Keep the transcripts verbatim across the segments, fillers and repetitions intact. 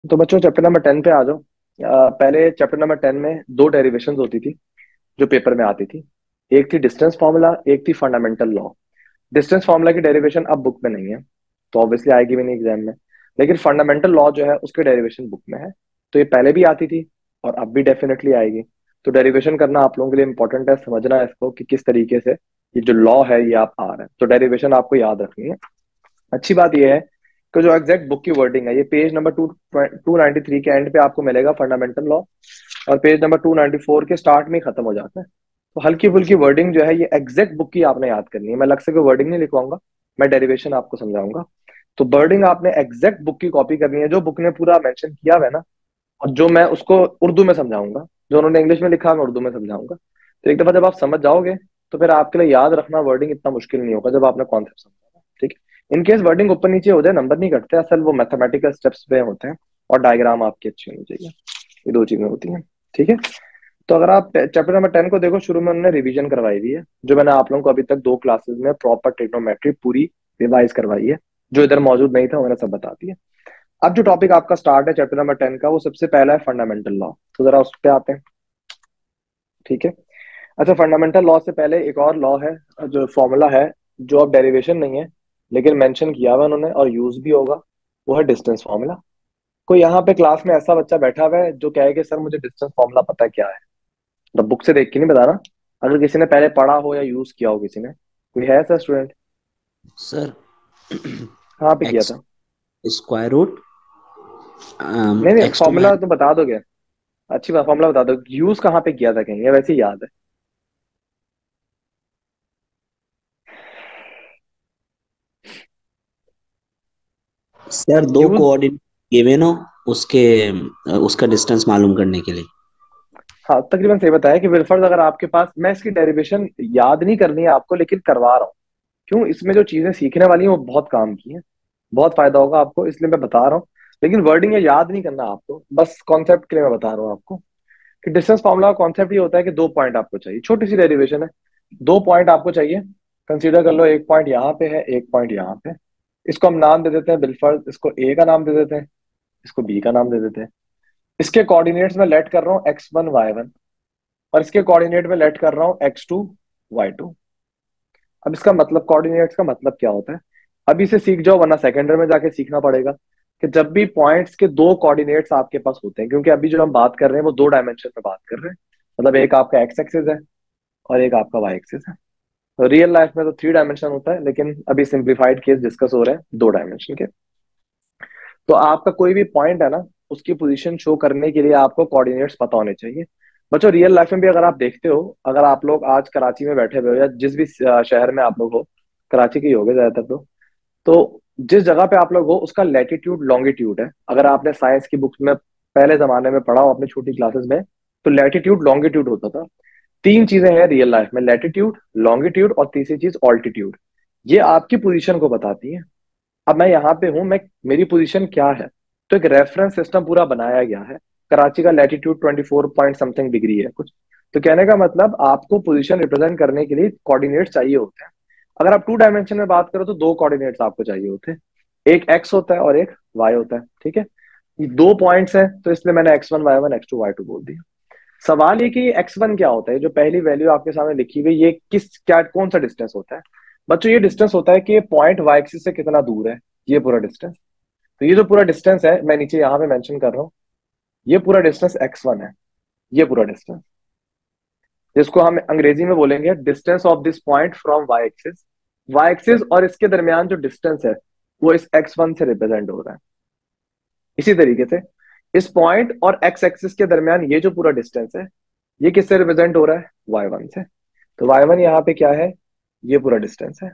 तो बच्चों chapter number ten पे आ जाओ। अ, पहले चैप्टर नंबर टेन में दो डेरिवेशंस होती थी जो पेपर में आती थी। एक थी डिस्टेंस फार्मूला, एक थी फंडामेंटल लॉ। डिस्टेंस फार्मूला की डेरिवेशन अब बुक में नहीं है, तो ऑब्वियसली आएगी भी नहीं एग्जाम में। लेकिन फंडामेंटल लॉ जो है उसकी डेरिवेशन बुक में है। तो ये पहले भी आती थी और अब भी डेफिनेटली आएगी। तो डेरिवेशन करना आप लोगों के लिए इंपॉर्टेंट है, समझना है इसको कि किस तरीके से ये जो लॉ है ये आप आ रहे हैं, तो डेरिवेशन आपको याद रखनी है। अच्छी बात यह है कि जो एग्जैक्ट बुक की वर्डिंग है ये page number two two ninety three के एंड पे आपको मिलेगा फंडामेंटल लॉ, और page number two ninety four के स्टार्ट में ही खत्म हो जाता है। तो हल्की फुल्की वर्डिंग जो है ये एग्जैक्ट बुक की आपने याद करनी है। मैं अलग से कोई वर्डिंग नहीं लिखवाऊंगा, मैं डेरिवेशन आपको समझाऊंगा। तो वर्डिंग आपने एग्जैक्ट बुक की कॉपी करनी है, जो बुक ने पूरा मेंशन किया हुआ है ना, और जो मैं उसको उर्दू में समझाऊंगा। जो उन्होंने इंग्लिश में लिखा मैं उर्दू में समझाऊंगा। तो एक दफा जब आप समझ जाओगे तो फिर आपके लिए याद रखना वर्डिंग इतना मुश्किल नहीं होगा जब आपने कॉन्सेप्ट समझा। ठीक है, इन केस वर्डिंग ऊपर नीचे हो जाए नंबर नहीं कटते, असल वो मैथमेटिकल स्टेप्स पे होते हैं। और डायग्राम आपकी अच्छी होनी चाहिए, ये दो चीजें होती हैं। ठीक है, तो अगर आप चैप्टर नंबर टेन को देखो, शुरू में उन्होंने रिवीजन करवाई हुई है, जो मैंने आप लोगों को अभी तक दो क्लासेस में प्रॉपर ट्रिग्नोमेट्री पूरी रिवाइज करवाई है। जो इधर मौजूद नहीं था मैंने सब बता दिया। अब जो टॉपिक आपका स्टार्ट है चैप्टर नंबर टेन का, वो सबसे पहला है फंडामेंटल लॉ। तो जरा उस पे आते हैं। ठीक है, अच्छा फंडामेंटल लॉ से पहले एक और लॉ है, जो फॉर्मूला है, जो अब डेरिवेशन नहीं है लेकिन मेंशन किया हुआ है उन्होंने और यूज भी होगा। वो है डिस्टेंस फॉर्मूला। कोई यहाँ पे क्लास में ऐसा बच्चा बैठा हुआ है जो कहे कि सर मुझे डिस्टेंस फॉर्मूला पता है क्या है? मतलब बुक से देख के नहीं बताना, अगर किसी ने पहले पढ़ा हो या यूज किया हो किसी ने। कोई है ऐसा स्टूडेंट? सर। कहाँ पे किया एक्स था? स्क्वायर रूट नहीं नहीं, एक्स टू फॉर्मूला तो बता दोगे। अच्छी बात, फॉर्मूला बता दो, यूज कहाँ पे किया था कहीं, या वैसे ही याद है? सर, दो यूज, कोऑर्डिनेट गिवन हो उसके उसका डिस्टेंस मालूम करने के लिए। हाँ तकरीबन सही बताया कि बिलफर्ज अगर आपके पास, मैं इसकी डेरिवेशन याद नहीं करनी है आपको लेकिन करवा रहा हूँ। क्यों? इसमें जो चीजें सीखने वाली हैं वो बहुत काम की हैं, बहुत फायदा होगा आपको, इसलिए मैं बता रहा हूँ। लेकिन वर्डिंग ये याद नहीं करना आपको, बस कॉन्सेप्ट के लिए मैं बता रहा हूँ आपको कि डिस्टेंस फार्मूला का कॉन्सेप्ट ये होता है कि दो पॉइंट आपको चाहिए, छोटी सी डेरिवेशन है। दो पॉइंट आपको चाहिए, कंसीडर कर लो एक पॉइंट यहाँ पे है, एक पॉइंट यहाँ पे। इसको हम नाम दे देते हैं बिलफर्ज, इसको ए का नाम दे देते हैं, इसको बी का नाम दे देते हैं। इसके कोऑर्डिनेट्स में लेट कर रहा हूँ एक्स वन वाई वन, और इसके कोऑर्डिनेट में लेट कर रहा हूँ एक्स टू वाई टू। अब इसका मतलब, कोऑर्डिनेट्स का मतलब क्या होता है, अभी से सीख जाओ वरना सेकेंड ईयर में जाके सीखना पड़ेगा। कि जब भी पॉइंट्स के दो कोऑर्डिनेट्स आपके पास होते हैं, क्योंकि अभी जो हम बात कर रहे हैं वो दो डायमेंशन में बात कर रहे हैं, मतलब एक आपका एक्स एक्सिस है और एक आपका वाई एक्सिस है। तो रियल लाइफ में तो थ्री डायमेंशन होता है, लेकिन अभी सिंप्लीफाइड केस डिस्कस हो रहे हैं दो डायमेंशन के। तो आपका कोई भी पॉइंट है ना, उसकी पोजीशन शो करने के लिए आपको कोऑर्डिनेट्स पता होने चाहिए। बच्चों रियल लाइफ में भी अगर आप देखते हो, अगर आप लोग आज कराची में बैठे हुए हो या जिस भी अ, शहर में आप लोग हो, कराची के ही होगे ज्यादातर तो तो जिस जगह पे आप लोग हो उसका लैटिट्यूड लॉन्गिट्यूड है। अगर आपने साइंस की बुक्स में पहले जमाने में पढ़ा हो अपनी छोटी क्लासेस में, तो लैटिट्यूड लॉन्गिट्यूड होता था। तीन चीजें हैं रियल लाइफ में, लैटिट्यूड, लॉन्गिट्यूड और तीसरी चीज ऑल्टीट्यूड। ये आपकी पोजीशन को बताती है। अब मैं यहाँ पे हूँ, मैं, मेरी पोजीशन क्या है? तो एक रेफरेंस सिस्टम पूरा बनाया गया है। कराची का latitude twenty four point something degree है कुछ। तो कहने का मतलब आपको पोजीशन रिप्रेजेंट करने के लिए कोऑर्डिनेट चाहिए होते हैं। अगर आप टू डायमेंशन में बात करो तो दो कोऑर्डिनेट्स आपको चाहिए होते हैं, एक एक्स होता है और एक वाई होता है। ठीक है, ये दो पॉइंट्स हैं तो इसलिए मैंने X one Y one X two Y two बोल दिया। सवाल ये कि एक्स वन क्या होता है, जो पहली वैल्यू आपके सामने लिखी हुई ये किस, क्या, कौन सा डिस्टेंस होता है? बच्चों ये डिस्टेंस होता है कि ये पॉइंट वाई एक्सिस से कितना दूर है, ये पूरा डिस्टेंस। तो ये जो पूरा डिस्टेंस है मैं नीचे यहाँ पे मेंशन कर रहा हूँ, ये पूरा डिस्टेंस एक्स वन है, ये पूरा डिस्टेंस, जिसको हम अंग्रेजी में बोलेंगे distance of this point from Y axis. Y axis और इसके दरमियान जो डिस्टेंस है वो इस एक्स वन से रिप्रेजेंट हो रहा है। इसी तरीके से इस पॉइंट और एक्स एक्सिस के दरमियान ये जो पूरा डिस्टेंस है, ये किससे रिप्रेजेंट हो रहा है? वाई वन से। तो वाई वन यहाँ पे क्या है? ये पूरा डिस्टेंस है।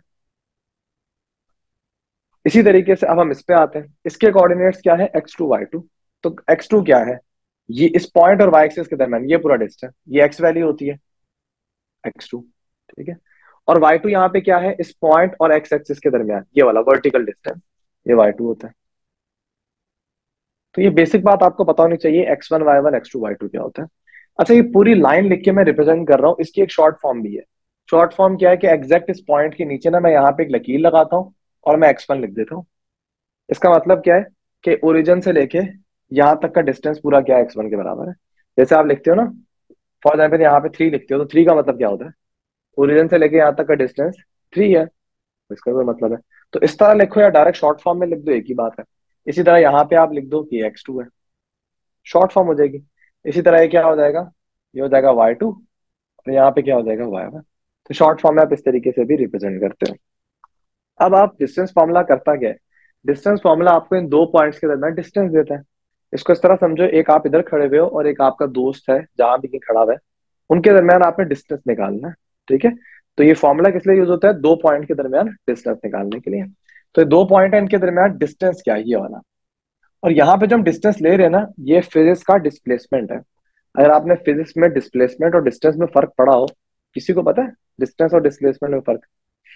इसी तरीके से अब हम इस पे आते हैं, इसके कोऑर्डिनेट्स क्या है? X two Y two. तो एक्स टू क्या है? ये इस पॉइंट और वाई एक्सिस के दरमियान ये पूरा डिस्टेंस, ये एक्स वैल्यू होती है एक्स टू। ठीक है, और वाई टू यहाँ पे क्या है? इस पॉइंट और एक्स एक्सिस के दरमियान ये वाला वर्टिकल डिस्टेंस, ये वाई टू होता है। तो ये बेसिक बात आपको पता होनी चाहिए, X one Y one X two Y two क्या होता है। अच्छा ये पूरी लाइन लिख के मैं रिप्रेजेंट कर रहा हूँ, इसकी एक शॉर्ट फॉर्म भी है। शॉर्ट फॉर्म क्या है कि एग्जैक्ट इस पॉइंट के नीचे ना मैं यहाँ पे एक लकीर लगाता हूँ और मैं एक्स वन लिख देता हूँ। इसका मतलब क्या है कि ओरिजिन से लेके यहाँ तक का डिस्टेंस पूरा क्या एक्स वन के बराबर है। जैसे आप लिखते हो ना, फॉर एग्जाम्पल यहाँ पे थ्री लिखते हो, तो थ्री का मतलब क्या होता है, ओरिजिन से लेके यहाँ तक का डिस्टेंस थ्री है, तो इसका कोई मतलब है। तो इस तरह लिखो या डायरेक्ट शॉर्ट फॉर्म में लिख दो, एक ही बात है। इसी तरह यहाँ पे आप लिख दो कि एक्स टू है, शॉर्ट फॉर्म हो जाएगी। इसी तरह ये क्या हो जाएगा, ये हो जाएगा वाई टू, और यहाँ पे क्या हो जाएगा वाई वन। तो शॉर्ट फॉर्म में आप इस तरीके से भी रिप्रेजेंट करते हो। अब आप डिस्टेंस फॉर्मूला करता क्या है, डिस्टेंस फॉर्मूला आपको इन दो पॉइंट्स के दरमियान डिस्टेंस देता है। इसको इस तरह समझो, एक आप इधर खड़े हुए हो और एक आपका दोस्त है जहां भी कहीं खड़ा हुआ है, उनके दरमियान आपने डिस्टेंस निकालना है। ठीक है, तो ये फॉर्मूला किस लिए यूज होता है, दो पॉइंट के दरमियान डिस्टेंस निकालने के लिए। तो ये दो पॉइंट है, इनके दरमियान डिस्टेंस क्या है, ये वाला। और यहाँ पे जो हम डिस्टेंस ले रहे हैं ना, ये फिजिक्स का डिस्प्लेसमेंट है। अगर आपने फिजिक्स में डिस्प्लेसमेंट और डिस्टेंस में फर्क पढ़ा हो, किसी को पता है डिस्टेंस और डिस्प्लेसमेंट में फर्क।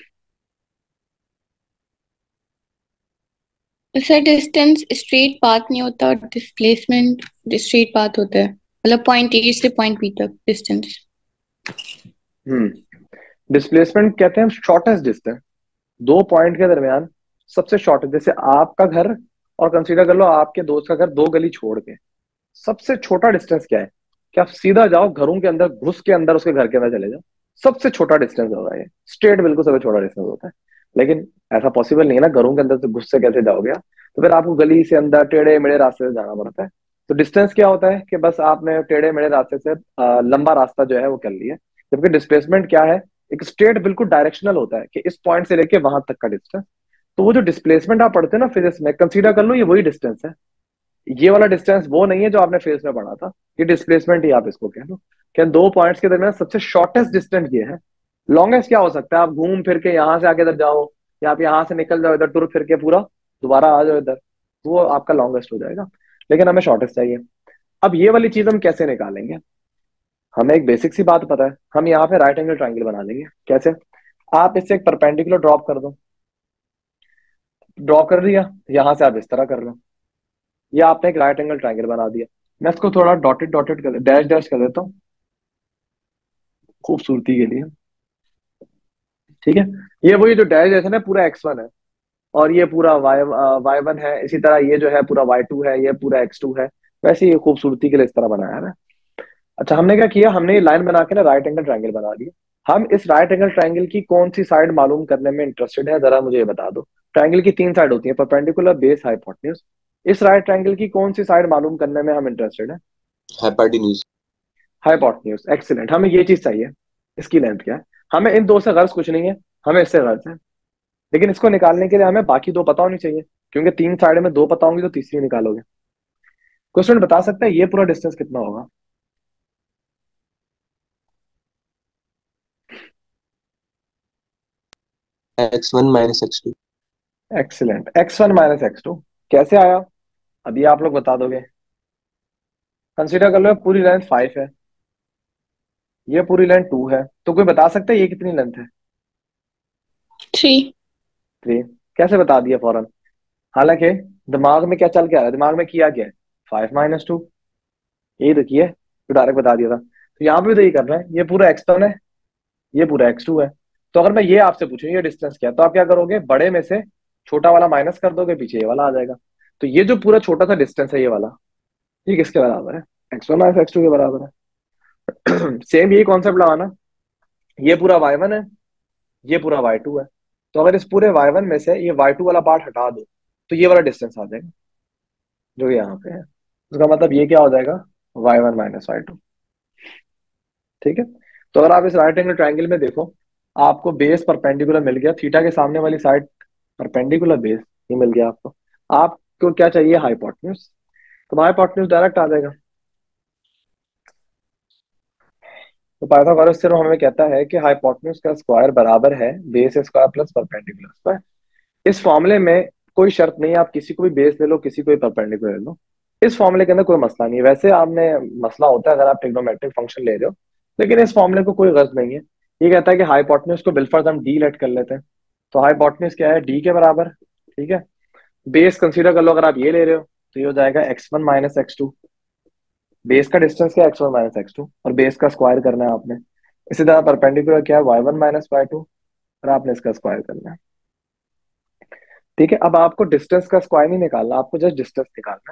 सर डिस्टेंस स्ट्रेट पाथ नहीं होता और डिस्प्लेसमेंट स्ट्रेट पाथ होता है, मतलब पॉइंट ए से पॉइंट बी तक डिस्टेंस। हम्म डिस्प्लेसमेंट कहते हैं शॉर्टेस्ट डिस्टेंस, दो पॉइंट के दरमियान सबसे शॉर्ट। जैसे आपका घर, और कंसीडर कर लो आपके दोस्त का घर दो गली छोड़ के, सबसे छोटा डिस्टेंस क्या है, कि आप सीधा जाओ घरों के अंदर, घुस के अंदर उसके घर के अंदर चले जाओ, सबसे छोटा डिस्टेंस होगा ये, स्ट्रेट बिल्कुल सबसे छोटा डिस्टेंस होता है। लेकिन ऐसा पॉसिबल नहीं है ना, घरों के अंदर से घुस से कैसे जाओगे आप, तो फिर आपको गली से अंदर टेढ़े मेढ़े रास्ते से जाना पड़ता है। तो डिस्टेंस क्या होता है कि बस आपने टेढ़े मेढ़े रास्ते से अ, लंबा रास्ता जो है वो कर लिया। जबकि डिस्प्लेसमेंट क्या है, एक स्ट्रेट बिल्कुल डायरेक्शनल होता है, कि इस पॉइंट से लेके वहां तक का डिस्टेंस। तो वो जो डिस्प्लेसमेंट आप पढ़ते हो ना फिजिक्स में, कंसीडर कर लो ये वही डिस्टेंस है। ये वाला डिस्टेंस वो नहीं है जो आपने फिजिक्स में पढ़ा था, ये डिस्प्लेसमेंट ही आप इसको कह लो। क्या दो पॉइंट्स के दरमियान सबसे शॉर्टेस्ट डिस्टेंस ये है। लॉन्गेस्ट क्या हो सकता है, आप घूम फिर के यहाँ से आगे इधर जाओ, या आप यहाँ से निकल जाओ इधर टुर फिर के पूरा दोबारा आ जाओ इधर, वो आपका लॉन्गेस्ट हो जाएगा। लेकिन हमें शॉर्टेस्ट चाहिए। अब ये वाली चीज हम कैसे निकालेंगे, हमें एक बेसिक सी बात पता है, हम यहाँ पे राइट एंगल ट्राइंगल बना लेंगे। कैसे, आप इससे एक परपेंडिकुलर ड्रॉप कर दो, ड्रॉ कर दिया, यहां से आप इस तरह कर लो, या आपने एक राइट एंगल ट्राइंगल बना दिया। मैं इसको थोड़ा डॉटेड डॉटेड कर डैश डैश कर देता हूँ खूबसूरती के लिए। ठीक है, ये वही जो डैश जैसे ना पूरा एक्स वन है, और ये पूरा वाई वाई वन है, इसी तरह ये जो है पूरा वाई टू है, ये पूरा एक्स टू है। वैसे ही ये खूबसूरती के लिए इस तरह बनाया है ना। अच्छा, हमने क्या किया, हमने ये लाइन बना के ना राइट एंगल ट्राइंगल बना दिया। हम इस राइट एंगल ट्राइंगल की कौन सी साइड मालूम करने में इंटरेस्टेड है, जरा मुझे ये बता दो। ट्राइंगल की तीन साइड होती है, परपेंडिकुलर, बेस, हाइपोटेन्यूज। इस राइट ट्राइंगल की कौन सी साइड मालूम करने में हम इंटरेस्टेड है, हाइपोटेन्यूज। हाइपोटेन्यूज। एक्सीलेंट, हमें ये चीज चाहिए। इसकी लेंथ क्या है, हमें इन दो से गर्ज कुछ नहीं है, हमें इससे गर्ज है। लेकिन इसको निकालने के लिए हमें बाकी दो पता होनी चाहिए, क्योंकि तीन साइड में दो पता होंगी तो तीसरी निकालोगे। क्वेश्चन बता सकता है ये पूरा डिस्टेंस कितना होगा। X one minus x two. Excellent, X one minus x two कैसे आया, अभी आप लोग बता दोगे। कंसीडर कर लो पूरी लेंथ फाइव है, ये पूरी लेंथ टू है, तो कोई बता सकता है ये कितनी लेंथ है। थ्री। थ्री। कैसे बता दिया फौरन, हालांकि दिमाग में क्या चल के आ रहा है, दिमाग में किया क्या है, फाइव माइनस टू, यही तो किया है, तो डायरेक्ट बता दिया था। तो यहाँ पे भी तो यही कर रहे हैं, ये पूरा एक्स वन है, ये पूरा एक्स टू है। तो अगर मैं ये आपसे पूछूं ये डिस्टेंस क्या है, तो आप क्या करोगे, बड़े में से छोटा वाला माइनस कर दोगे, पीछे ये वाला आ जाएगा। तो ये जो पूरा छोटा सा डिस्टेंस है ये वाला, ये किसके बराबर है, X one minus x two के बराबर है। सेम यही कॉन्सेप्ट लगाना, ये पूरा वाई वन है, ये पूरा वाई टू है। तो अगर इस पूरे वाई वन में से ये वाई टू वाला पार्ट हटा दो, तो ये वाला डिस्टेंस आ जाएगा जो यहाँ पे है। उसका मतलब ये क्या हो जाएगा, Y one minus Y two. ठीक है, तो अगर आप इस राइट एंगल ट्राइंगल में देखो, आपको बेस परपेंडिकुलर मिल गया, थीटा के सामने वाली साइड परपेंडिकुलर बेस, ये मिल गया आपको। आपको क्या चाहिए, हाइपोटेन्यूज। तो हाइपोटेन्यूज डायरेक्ट आ जाएगा। तो पाइथागोरस थ्योरम हमें कहता है कि हाइपोटेन्यूज का स्क्वायर बराबर है base square plus perpendicular square. इस फॉर्मूले में कोई शर्त नहीं है, आप किसी को भी बेस ले लो, किसी को भी परपेंडिकुलर ले लो, इस फॉर्मूले के अंदर कोई मसला नहीं है। वैसे आपने मसला होता है अगर आप ट्रिग्नोमेट्रिक फंक्शन ले रहे हो, लेकिन इस फॉर्मूले को कोई गर्ज नहीं है। ये कहता है कि हाइपोटेन्यूज को बिलफर्ज हम डी लेट कर लेते हैं। तो हाइपोटेन्यूज क्या है, डी के बराबर। ठीक है, बेस कंसीडर कर लो, अगर आप ये ले रहे हो तो ये हो जाएगा X one minus x two. Base का डिस्टेंस क्या है, X one minus x two, और बेस का स्क्वायर करना है आपने। इसी तरह परपेंडिकुलर क्या है, Y one minus Y two, और आपने इसका स्क्वायर करना है। ठीक है, अब आपको डिस्टेंस का स्क्वायर नहीं निकालना, आपको जस्ट डिस्टेंस निकालना है।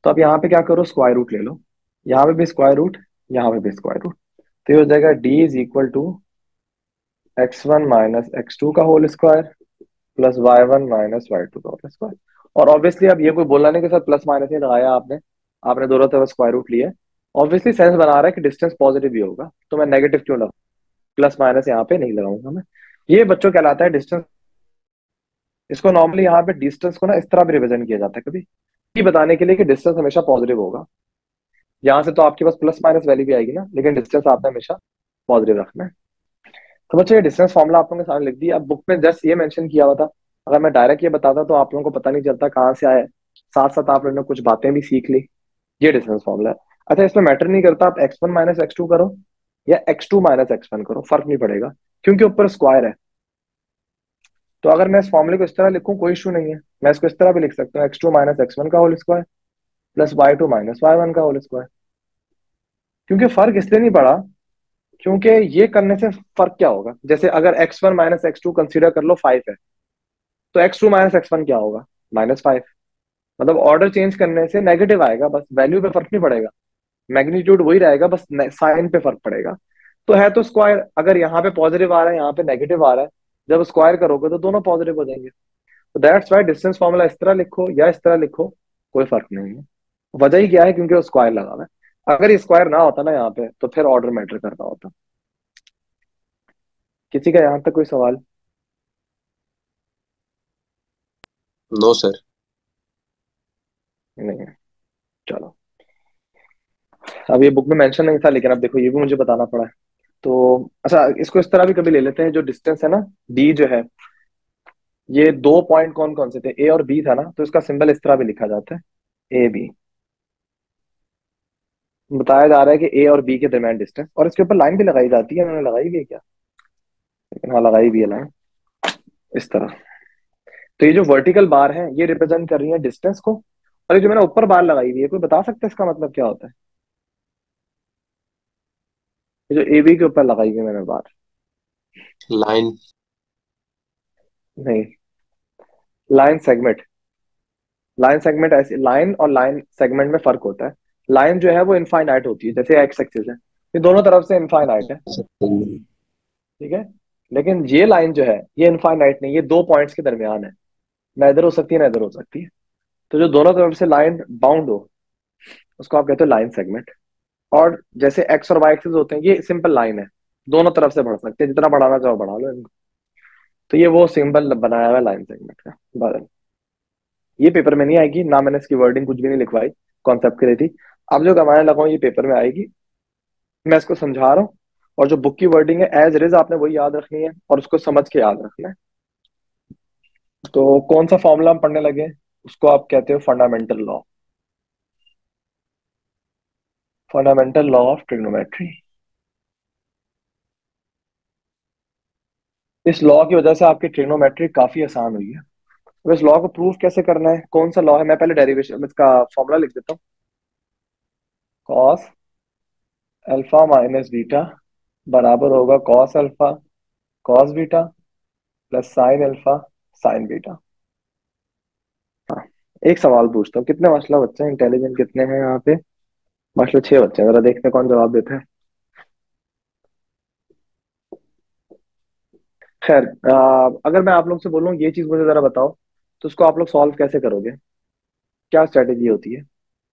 तो अब यहाँ पे क्या करो, स्क्वायर रूट ले लो, यहाँ पे भी स्क्वायर रूट, यहाँ पे भी स्क्वायर रूट। तो ये हो जाएगा D is equal to x one minus x two का whole square plus Y one minus Y two का होल स्क्वायर। और ऑब्वियसली अब ये कोई बोला नहीं कि सर प्लस माइनस नहीं लगाया आपने, आपने दोनों तरफ स्क्वायर रूट लिया है। ऑब्वियसली सेंस बना रहा है कि डिस्टेंस पॉजिटिव भी होगा, तो मैं नेगेटिव क्यों लगाऊं, प्लस माइनस यहाँ पे नहीं लगाऊंगा मैं। ये बच्चों कहलाता है डिस्टेंस। इसको नॉर्मली यहाँ पे डिस्टेंस को ना इस तरह भी रिप्रेजेंट किया जाता है कभी, ये बताने के लिए कि डिस्टेंस हमेशा पॉजिटिव होगा। यहाँ से तो आपके पास प्लस माइनस वैल्यू भी आएगी ना, लेकिन डिस्टेंस आपने हमेशा पॉजिटिव रखना है। तो बच्चों ये डिस्टेंस फॉर्मूला आप लोगों के सामने लिख दिया। अब बुक में जस्ट ये मेंशन किया हुआ था, अगर मैं डायरेक्ट ये बताता तो आप लोगों को पता नहीं चलता कहाँ से आया है। साथ साथ आप लोगों ने कुछ बातें भी सीख ली। ये डिस्टेंस फॉर्मूला है। अच्छा, इसमें मैटर नहीं करता आप x one minus x two करो या X two minus X one करो, फर्क नहीं पड़ेगा, क्योंकि ऊपर स्क्वायर है। तो अगर मैं इस फॉर्मूले को इस तरह लिखूं कोई इशू नहीं है, मैं इसको इस तरह भी लिख सकता हूँ, X two minus X one का whole square plus Y two minus Y one का होल स्क्वायर। क्योंकि फर्क इसलिए नहीं पड़ा, क्योंकि ये करने से फर्क क्या होगा, जैसे अगर X one minus x two consider कर लो फाइव है, तो X two minus X one क्या होगा, माइनस फाइव। मतलब ऑर्डर चेंज करने से नेगेटिव आएगा, बस वैल्यू पे फर्क नहीं पड़ेगा, मैग्नीट्यूड वही रहेगा, बस साइन पे फर्क पड़ेगा। तो है तो स्क्वायर, अगर यहाँ पे पॉजिटिव आ रहा है यहाँ पे नेगेटिव आ रहा है, जब स्क्वायर करोगे तो दोनों पॉजिटिव हो जाएंगे। तो दैट्स वाई डिस्टेंस फॉर्मूला इस तरह लिखो या इस तरह लिखो, कोई फर्क नहीं है। वजह ही क्या है, क्योंकि वो स्क्वायर लगा हुआ है। अगर ये स्क्वायर ना होता ना यहाँ पे, तो फिर ऑर्डर मैटर करता होता। किसी का यहाँ तक कोई सवाल? No sir. नहीं है, चलो। अब ये बुक में मेंशन नहीं था, लेकिन अब देखो ये भी मुझे बताना पड़ा है। तो अच्छा, इसको इस तरह भी कभी ले लेते हैं, जो डिस्टेंस है ना डी जो है, ये दो पॉइंट कौन कौन से थे, ए और बी था ना, तो इसका सिंबल इस तरह भी लिखा जाता है, ए बी। बताया जा रहा है कि ए और बी के दरमियान डिस्टेंस, और इसके ऊपर लाइन भी लगाई जाती है, उन्होंने लगाई भी है क्या, लेकिन हाँ लगाई भी है लाइन इस तरह। तो ये जो वर्टिकल बार है ये रिप्रेजेंट कर रही है डिस्टेंस को, और ये जो मैंने ऊपर बार लगाई हुई है, कोई बता सकता है इसका मतलब क्या होता है? ये जो ए बी के ऊपर लगाई हुई है मैंने बार, लाइन। नहीं, लाइन सेगमेंट। लाइन सेगमेंट ऐसे, लाइन और लाइन सेगमेंट में फर्क होता है। लाइन जो है वो इनफाइनाइट होती है, जैसे एक्स एक्सिस है, ये दोनों तरफ से इनफाइनाइट है, ठीक है। लेकिन ये लाइन जो है ये इनफाइनाइट नहीं, ये दो पॉइंट्स के दरमियान है, ना इधर हो सकती है ना इधर हो सकती है। तो जो दोनों तरफ से लाइन बाउंड हो उसको आप कहते हो लाइन सेगमेंट। और जैसे एक्स और वाई एक्सिस होते हैं, ये सिंपल लाइन है, दोनों तरफ से बढ़ सकते हैं, जितना बढ़ाना चाहो बढ़ा लो इनको। तो ये वो सिंबल बनाया हुआ है लाइन सेगमेंट का। बस ये पेपर में नहीं आएगी ना, मैंने इसकी वर्डिंग कुछ भी नहीं लिखवाई, कॉन्सेप्ट के लिए थी। अब जो कमाने लगा हूं ये पेपर में आएगी, मैं इसको समझा रहा हूँ। और जो बुक की वर्डिंग है एज इट इज आपने वही याद रखनी है और उसको समझ के याद रखना है। तो कौन सा फॉर्मूला हम पढ़ने लगे, उसको आप कहते हो fundamental law, fundamental law of trigonometry. इस लॉ की वजह से आपकी ट्रिग्नोमेट्री काफी आसान हुई है। अब इस लॉ को प्रूव कैसे करना है, कौन सा लॉ है, मैं पहले डेरिवेशन इसका फॉर्मूला लिख देता हूँ। कॉस अल्फा माइनस बीटा बराबर होगा cos alpha cos beta plus sine alpha sine beta. हाँ, एक सवाल पूछता हूँ, कितने माशाल्लाह बच्चे हैं, इंटेलिजेंट कितने हैं यहाँ पे? माशाल्लाह छह बच्चे हैं, जरा देखते हैं कौन जवाब देते हैं। खैर, आ, अगर मैं आप लोग से बोलूँ ये चीज मुझे जरा बताओ, तो उसको आप लोग सॉल्व कैसे करोगे, क्या स्ट्रेटेजी होती है?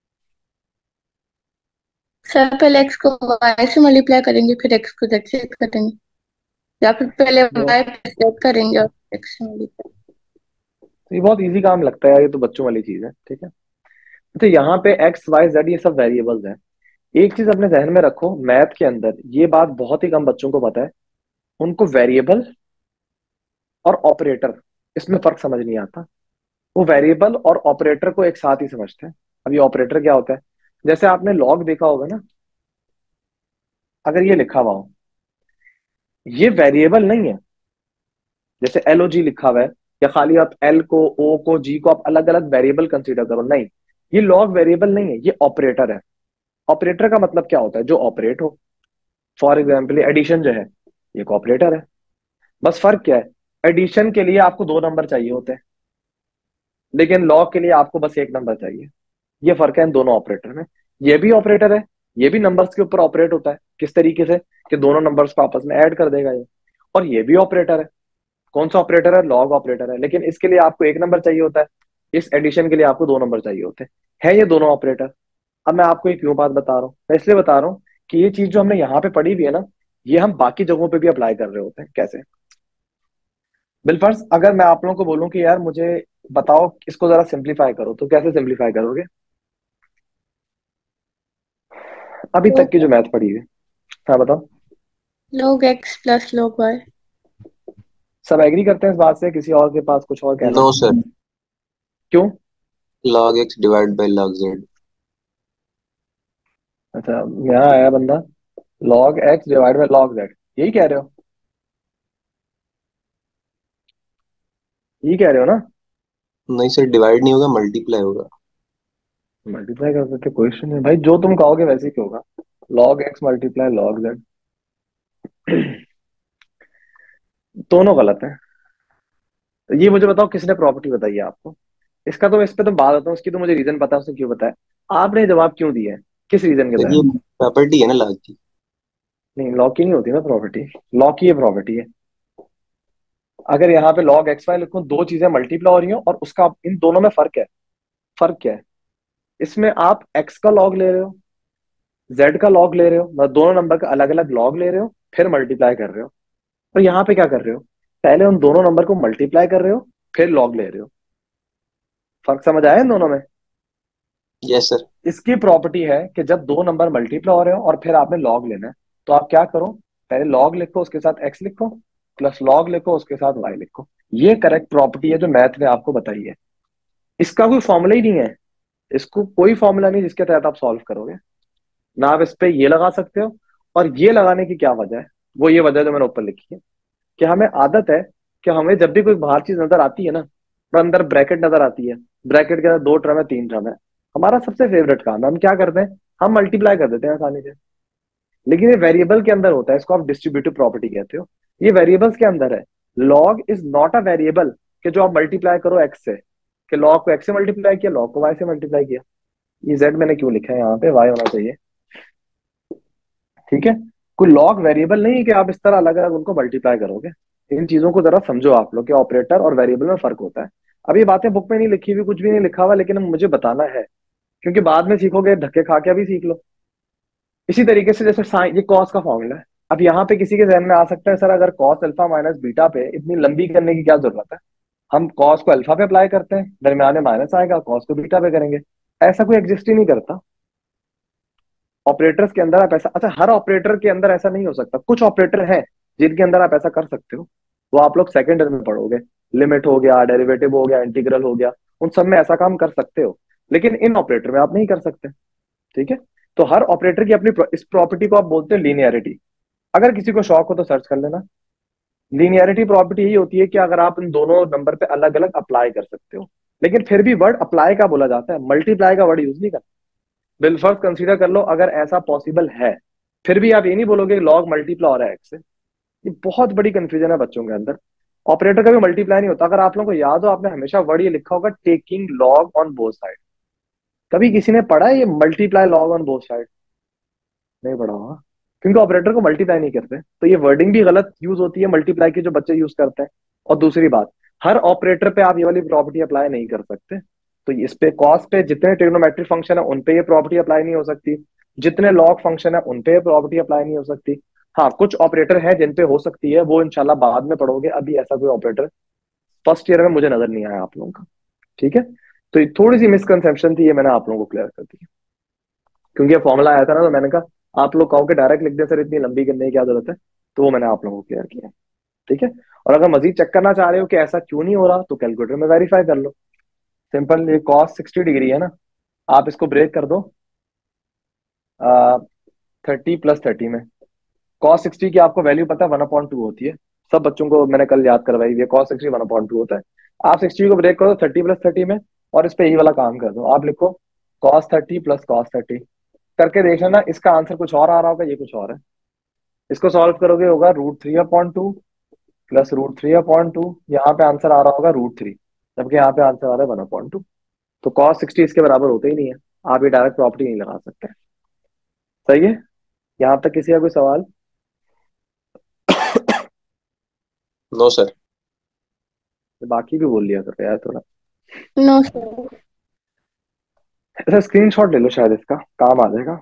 सर पहले एक्स को वाई से मल्टीप्लाई करेंगे, फिर एक्स को जेड से करेंगे, या फिर पहले नो, वाई प्लस जेड करेंगे और एक्स से मल्टीप्लाई। ये बहुत इजी काम लगता है, ये तो बच्चों वाली चीज है, ठीक है। तो यहाँ पे एक्स वाई जेड ये सब वेरिएबल्स हैं। एक चीज अपने जहन में रखो, मैथ के अंदर ये बात बहुत ही कम बच्चों को पता है, उनको वेरिएबल और ऑपरेटर इसमें फर्क समझ नहीं आता। वो वेरिएबल और ऑपरेटर को एक साथ ही समझते हैं। अब ये ऑपरेटर क्या होता है, जैसे आपने लॉग देखा होगा ना, अगर ये लिखा हुआ हो, ये वेरिएबल नहीं है, जैसे एल ओ जी लिखा हुआ है, या खाली आप एल को ओ को जी को आप अलग अलग वेरिएबल कंसीडर करो, नहीं, ये लॉग वेरिएबल नहीं है, ये ऑपरेटर है। ऑपरेटर का मतलब क्या होता है, जो ऑपरेट हो। फॉर एग्जाम्पल एडिशन जो है ये एक ऑपरेटर है। बस फर्क क्या है, एडिशन के लिए आपको दो नंबर चाहिए होते हैं, लेकिन लॉग के लिए आपको बस एक नंबर चाहिए। ये फर्क है इन दोनों ऑपरेटर में। ये भी ऑपरेटर है, ये भी नंबर्स के ऊपर ऑपरेट होता है। किस तरीके से? कि दोनों नंबर्स को आपस में ऐड कर देगा ये। और ये भी ऑपरेटर है। कौन सा ऑपरेटर है? लॉग ऑपरेटर है। लेकिन इसके लिए आपको एक नंबर चाहिए होता है, इस एडिशन के लिए आपको दो नंबर चाहिए होते हैं। है ये दोनों ऑपरेटर। अब मैं आपको एक क्यों बात बता रहा हूँ, मैं इसलिए बता रहा हूँ कि ये चीज जो हमने यहाँ पे पढ़ी हुई है ना, ये हम बाकी जगहों पे भी अप्लाई कर रहे होते हैं। कैसे? बिलफर्ज अगर मैं आप लोगों को बोलूं कि यार मुझे बताओ इसको जरा सिंप्लीफाई करो, तो कैसे सिंप्लीफाई करोगे अभी तक की जो मैथ पढ़ी है? हाँ बताओ। log x plus log y। सब एग्री करते हैं इस बात से? किसी और के पास कुछ और कहना नो है? सर, क्यों? log x divide by log z। अच्छा, यहाँ आया बंदा, log x divide by log z, यही कह रहे हो? यही कह रहे हो ना? नहीं सर, डिवाइड नहीं होगा, मल्टीप्लाई होगा। मल्टीप्लाई कर सकते, कोई इशू नहीं भाई, जो तुम कहोगे वैसे ही होगा। log x multiply log z। दोनों गलत है। तो ये मुझे बताओ किसने प्रॉपर्टी बताई है आपको? इसका तो इस पे तो बात होता है, उसकी तो मुझे रीजन पता है, उसने क्यों बताया। आपने जवाब क्यों दिया है? किस रीजन के तो तहत? ये प्रॉपर्टी है ना log की। नहीं, लॉ की नहीं होती ना प्रॉपर्टी। लॉ की ये प्रॉपर्टी है। अगर यहाँ पे log एक्स वाई लिखूं, दो चीजें मल्टीप्लाई हो रही हो और उसका इन दोनों में फर्क है। फर्क क्या है? इसमें आप x का log ले रहे हो, z का log ले रहे हो, मतलब दोनों नंबर का अलग अलग log ले रहे हो, फिर मल्टीप्लाई कर रहे हो। और यहाँ पे क्या कर रहे हो? पहले उन दोनों नंबर को मल्टीप्लाई कर रहे हो, फिर log ले रहे हो। फर्क समझ आया इन दोनों में? Yes sir. इसकी प्रॉपर्टी है कि जब दो नंबर मल्टीप्लाई हो रहे हो और फिर आपने log लेना है, तो आप क्या करो? पहले log लिखो, उसके साथ x लिखो, प्लस log लिखो, उसके साथ y लिखो। ये करेक्ट प्रॉपर्टी है जो मैथ ने आपको बताई है। इसका कोई फॉर्मूला ही नहीं है। इसको कोई फॉर्मूला नहीं जिसके तहत आप सॉल्व करोगे। ना आप इस पे ये लगा सकते हो। और ये लगाने की क्या वजह है? वो ये वजह जो मैंने ऊपर लिखी है, कि हमें आदत है कि हमें जब भी कोई बाहर चीज नजर आती है ना, और अंदर ब्रैकेट नजर आती है, ब्रैकेट के अंदर दो टर्म है, तीन टर्म है, हमारा सबसे फेवरेट काम है, हम क्या करते हैं? हम मल्टीप्लाई कर देते हैं आसानी से। लेकिन ये वेरिएबल के अंदर होता है, इसको आप डिस्ट्रीब्यूटिव प्रॉपर्टी कहते हो। ये वेरिएबल्स के अंदर है। Log is not a variable कि जो आप मल्टीप्लाई करो एक्स से, कि लॉग को एक्स से मल्टीप्लाई किया, लॉग को वाई से मल्टीप्लाई किया। ये जेड मैंने क्यों लिखा है यहाँ पे? वाई होना चाहिए। ठीक है। कोई लॉग वेरिएबल नहीं है कि आप इस तरह अलग अलग उनको मल्टीप्लाई करोगे। इन चीजों को जरा समझो आप लोग कि ऑपरेटर और वेरिएबल में फर्क होता है। अब ये बातें बुक में नहीं लिखी हुई, कुछ भी नहीं लिखा हुआ, लेकिन मुझे बताना है, क्योंकि बाद में सीखोगे धक्के खा के अभी सीख लो। इसी तरीके से जैसे साइन, ये कॉस का फॉर्मूला है। अब यहाँ पे किसी के जहन में आ सकता है, सर अगर कॉस अल्फा माइनस बीटा पे इतनी लंबी करने की क्या जरूरत है? हम कॉस को अल्फा पे अप्लाई करते हैं, दरमियान में माइनस आएगा, कॉस को बीटा पे करेंगे। ऐसा कोई एग्जिस्ट ही नहीं करता ऑपरेटर्स के अंदर। आप ऐसा, अच्छा हर ऑपरेटर के अंदर ऐसा नहीं हो सकता, कुछ ऑपरेटर हैं जिनके अंदर आप ऐसा कर सकते हो। वो आप लोग सेकेंड ईयर में पढ़ोगे। लिमिट हो गया, डेरिवेटिव हो गया, इंटीग्रल हो गया, उन सब में ऐसा काम कर सकते हो। लेकिन इन ऑपरेटर में आप नहीं कर सकते। ठीक है। तो हर ऑपरेटर की अपनी pro- इस प्रॉपर्टी को आप बोलते हैं लीनियरिटी। अगर किसी को शौक हो तो सर्च कर लेना। लीनियरिटी प्रॉपर्टी यही होती है कि अगर आप इन दोनों नंबर पे अलग अलग अप्लाई कर सकते हो। लेकिन फिर भी वर्ड अप्लाई का बोला जाता है, मल्टीप्लाई का वर्ड यूज नहीं करता। बिलफर्ज कंसीडर कर लो अगर ऐसा पॉसिबल है, फिर भी आप ये नहीं बोलोगे लॉग मल्टीप्लाई हो रहा है एक्स से। ये बहुत बड़ी कंफ्यूजन है बच्चों के अंदर। ऑपरेटर का भी मल्टीप्लाई नहीं होता। अगर आप लोगों को याद हो, आपने हमेशा वर्ड ये लिखा होगा, taking log on both side. कभी किसी ने पढ़ा है ये multiply log on both side? नहीं पढ़ा होगा, क्योंकि ऑपरेटर को मल्टीप्लाई नहीं करते। तो ये वर्डिंग भी गलत यूज होती है मल्टीप्लाई की, जो बच्चे यूज करते हैं। और दूसरी बात, हर ऑपरेटर पे आप ये वाली प्रॉपर्टी अप्लाई नहीं कर सकते। तो इस पे कॉस पे जितने ट्रिग्नोमेट्रिक फंक्शन है उन पे ये प्रॉपर्टी अप्लाई नहीं हो सकती। जितने लॉग फंक्शन है उन पे ये प्रॉपर्टी अप्लाई नहीं हो सकती। हाँ, कुछ ऑपरेटर है जिन पे हो सकती है, वो इंशाल्लाह बाद में पढ़ोगे। अभी ऐसा कोई ऑपरेटर फर्स्ट ईयर में मुझे नजर नहीं आया आप लोगों का। ठीक है। तो ये थोड़ी सी मिसकंसेप्शन थी, ये मैंने आप लोगों को क्लियर कर दी। क्योंकि ये फॉर्मूला आया था ना, तो मैंने कहा आप लोग कहो कि डायरेक्ट लिख दे सर, इतनी लंबी करने की क्या जरूरत है। तो वो मैंने आप लोगों को क्लियर किया। ठीक है। और अगर मजीद चेक करना चाह रहे हो कि ऐसा क्यों नहीं हो रहा, तो कैलकुलेटर में वेरीफाई कर लो। सिंपल, ये कॉस सिक्सटी डिग्री है ना, आप इसको ब्रेक कर दो थर्टी प्लस थर्टी में। कॉस सिक्सटी की आपको वैल्यू पता है, वन अपॉइंट टू होती है। सब बच्चों को मैंने कल याद करवाई है, cos sixty one upon two होता है। आप सिक्सटी को ब्रेक करो थर्टी प्लस थर्टी में, और इस पे यही वाला काम कर दो। आप लिखो cos thirty plus cos thirty, करके देख लेना। इसका आंसर कुछ और आ रहा होगा, ये कुछ और है। इसको सॉल्व करोगे होगा root three upon two plus root three upon two. यहाँ पे आंसर आ रहा होगा रूट थ्री, जबकि यहाँ पे आंसर आ रहा है वन अपॉइंट टू। तो कॉस सिक्सटी इसके बराबर होते ही नहीं है। आप ये डायरेक्ट प्रॉपर्टी नहीं लगा सकते। सही है, यहाँ तक किसी का कोई सवाल? No sir. बाकी भी बोल लिया करो यार थोड़ा। No sir. ऐसा स्क्रीनशॉट ले लो, शायद इसका काम आ जाएगा।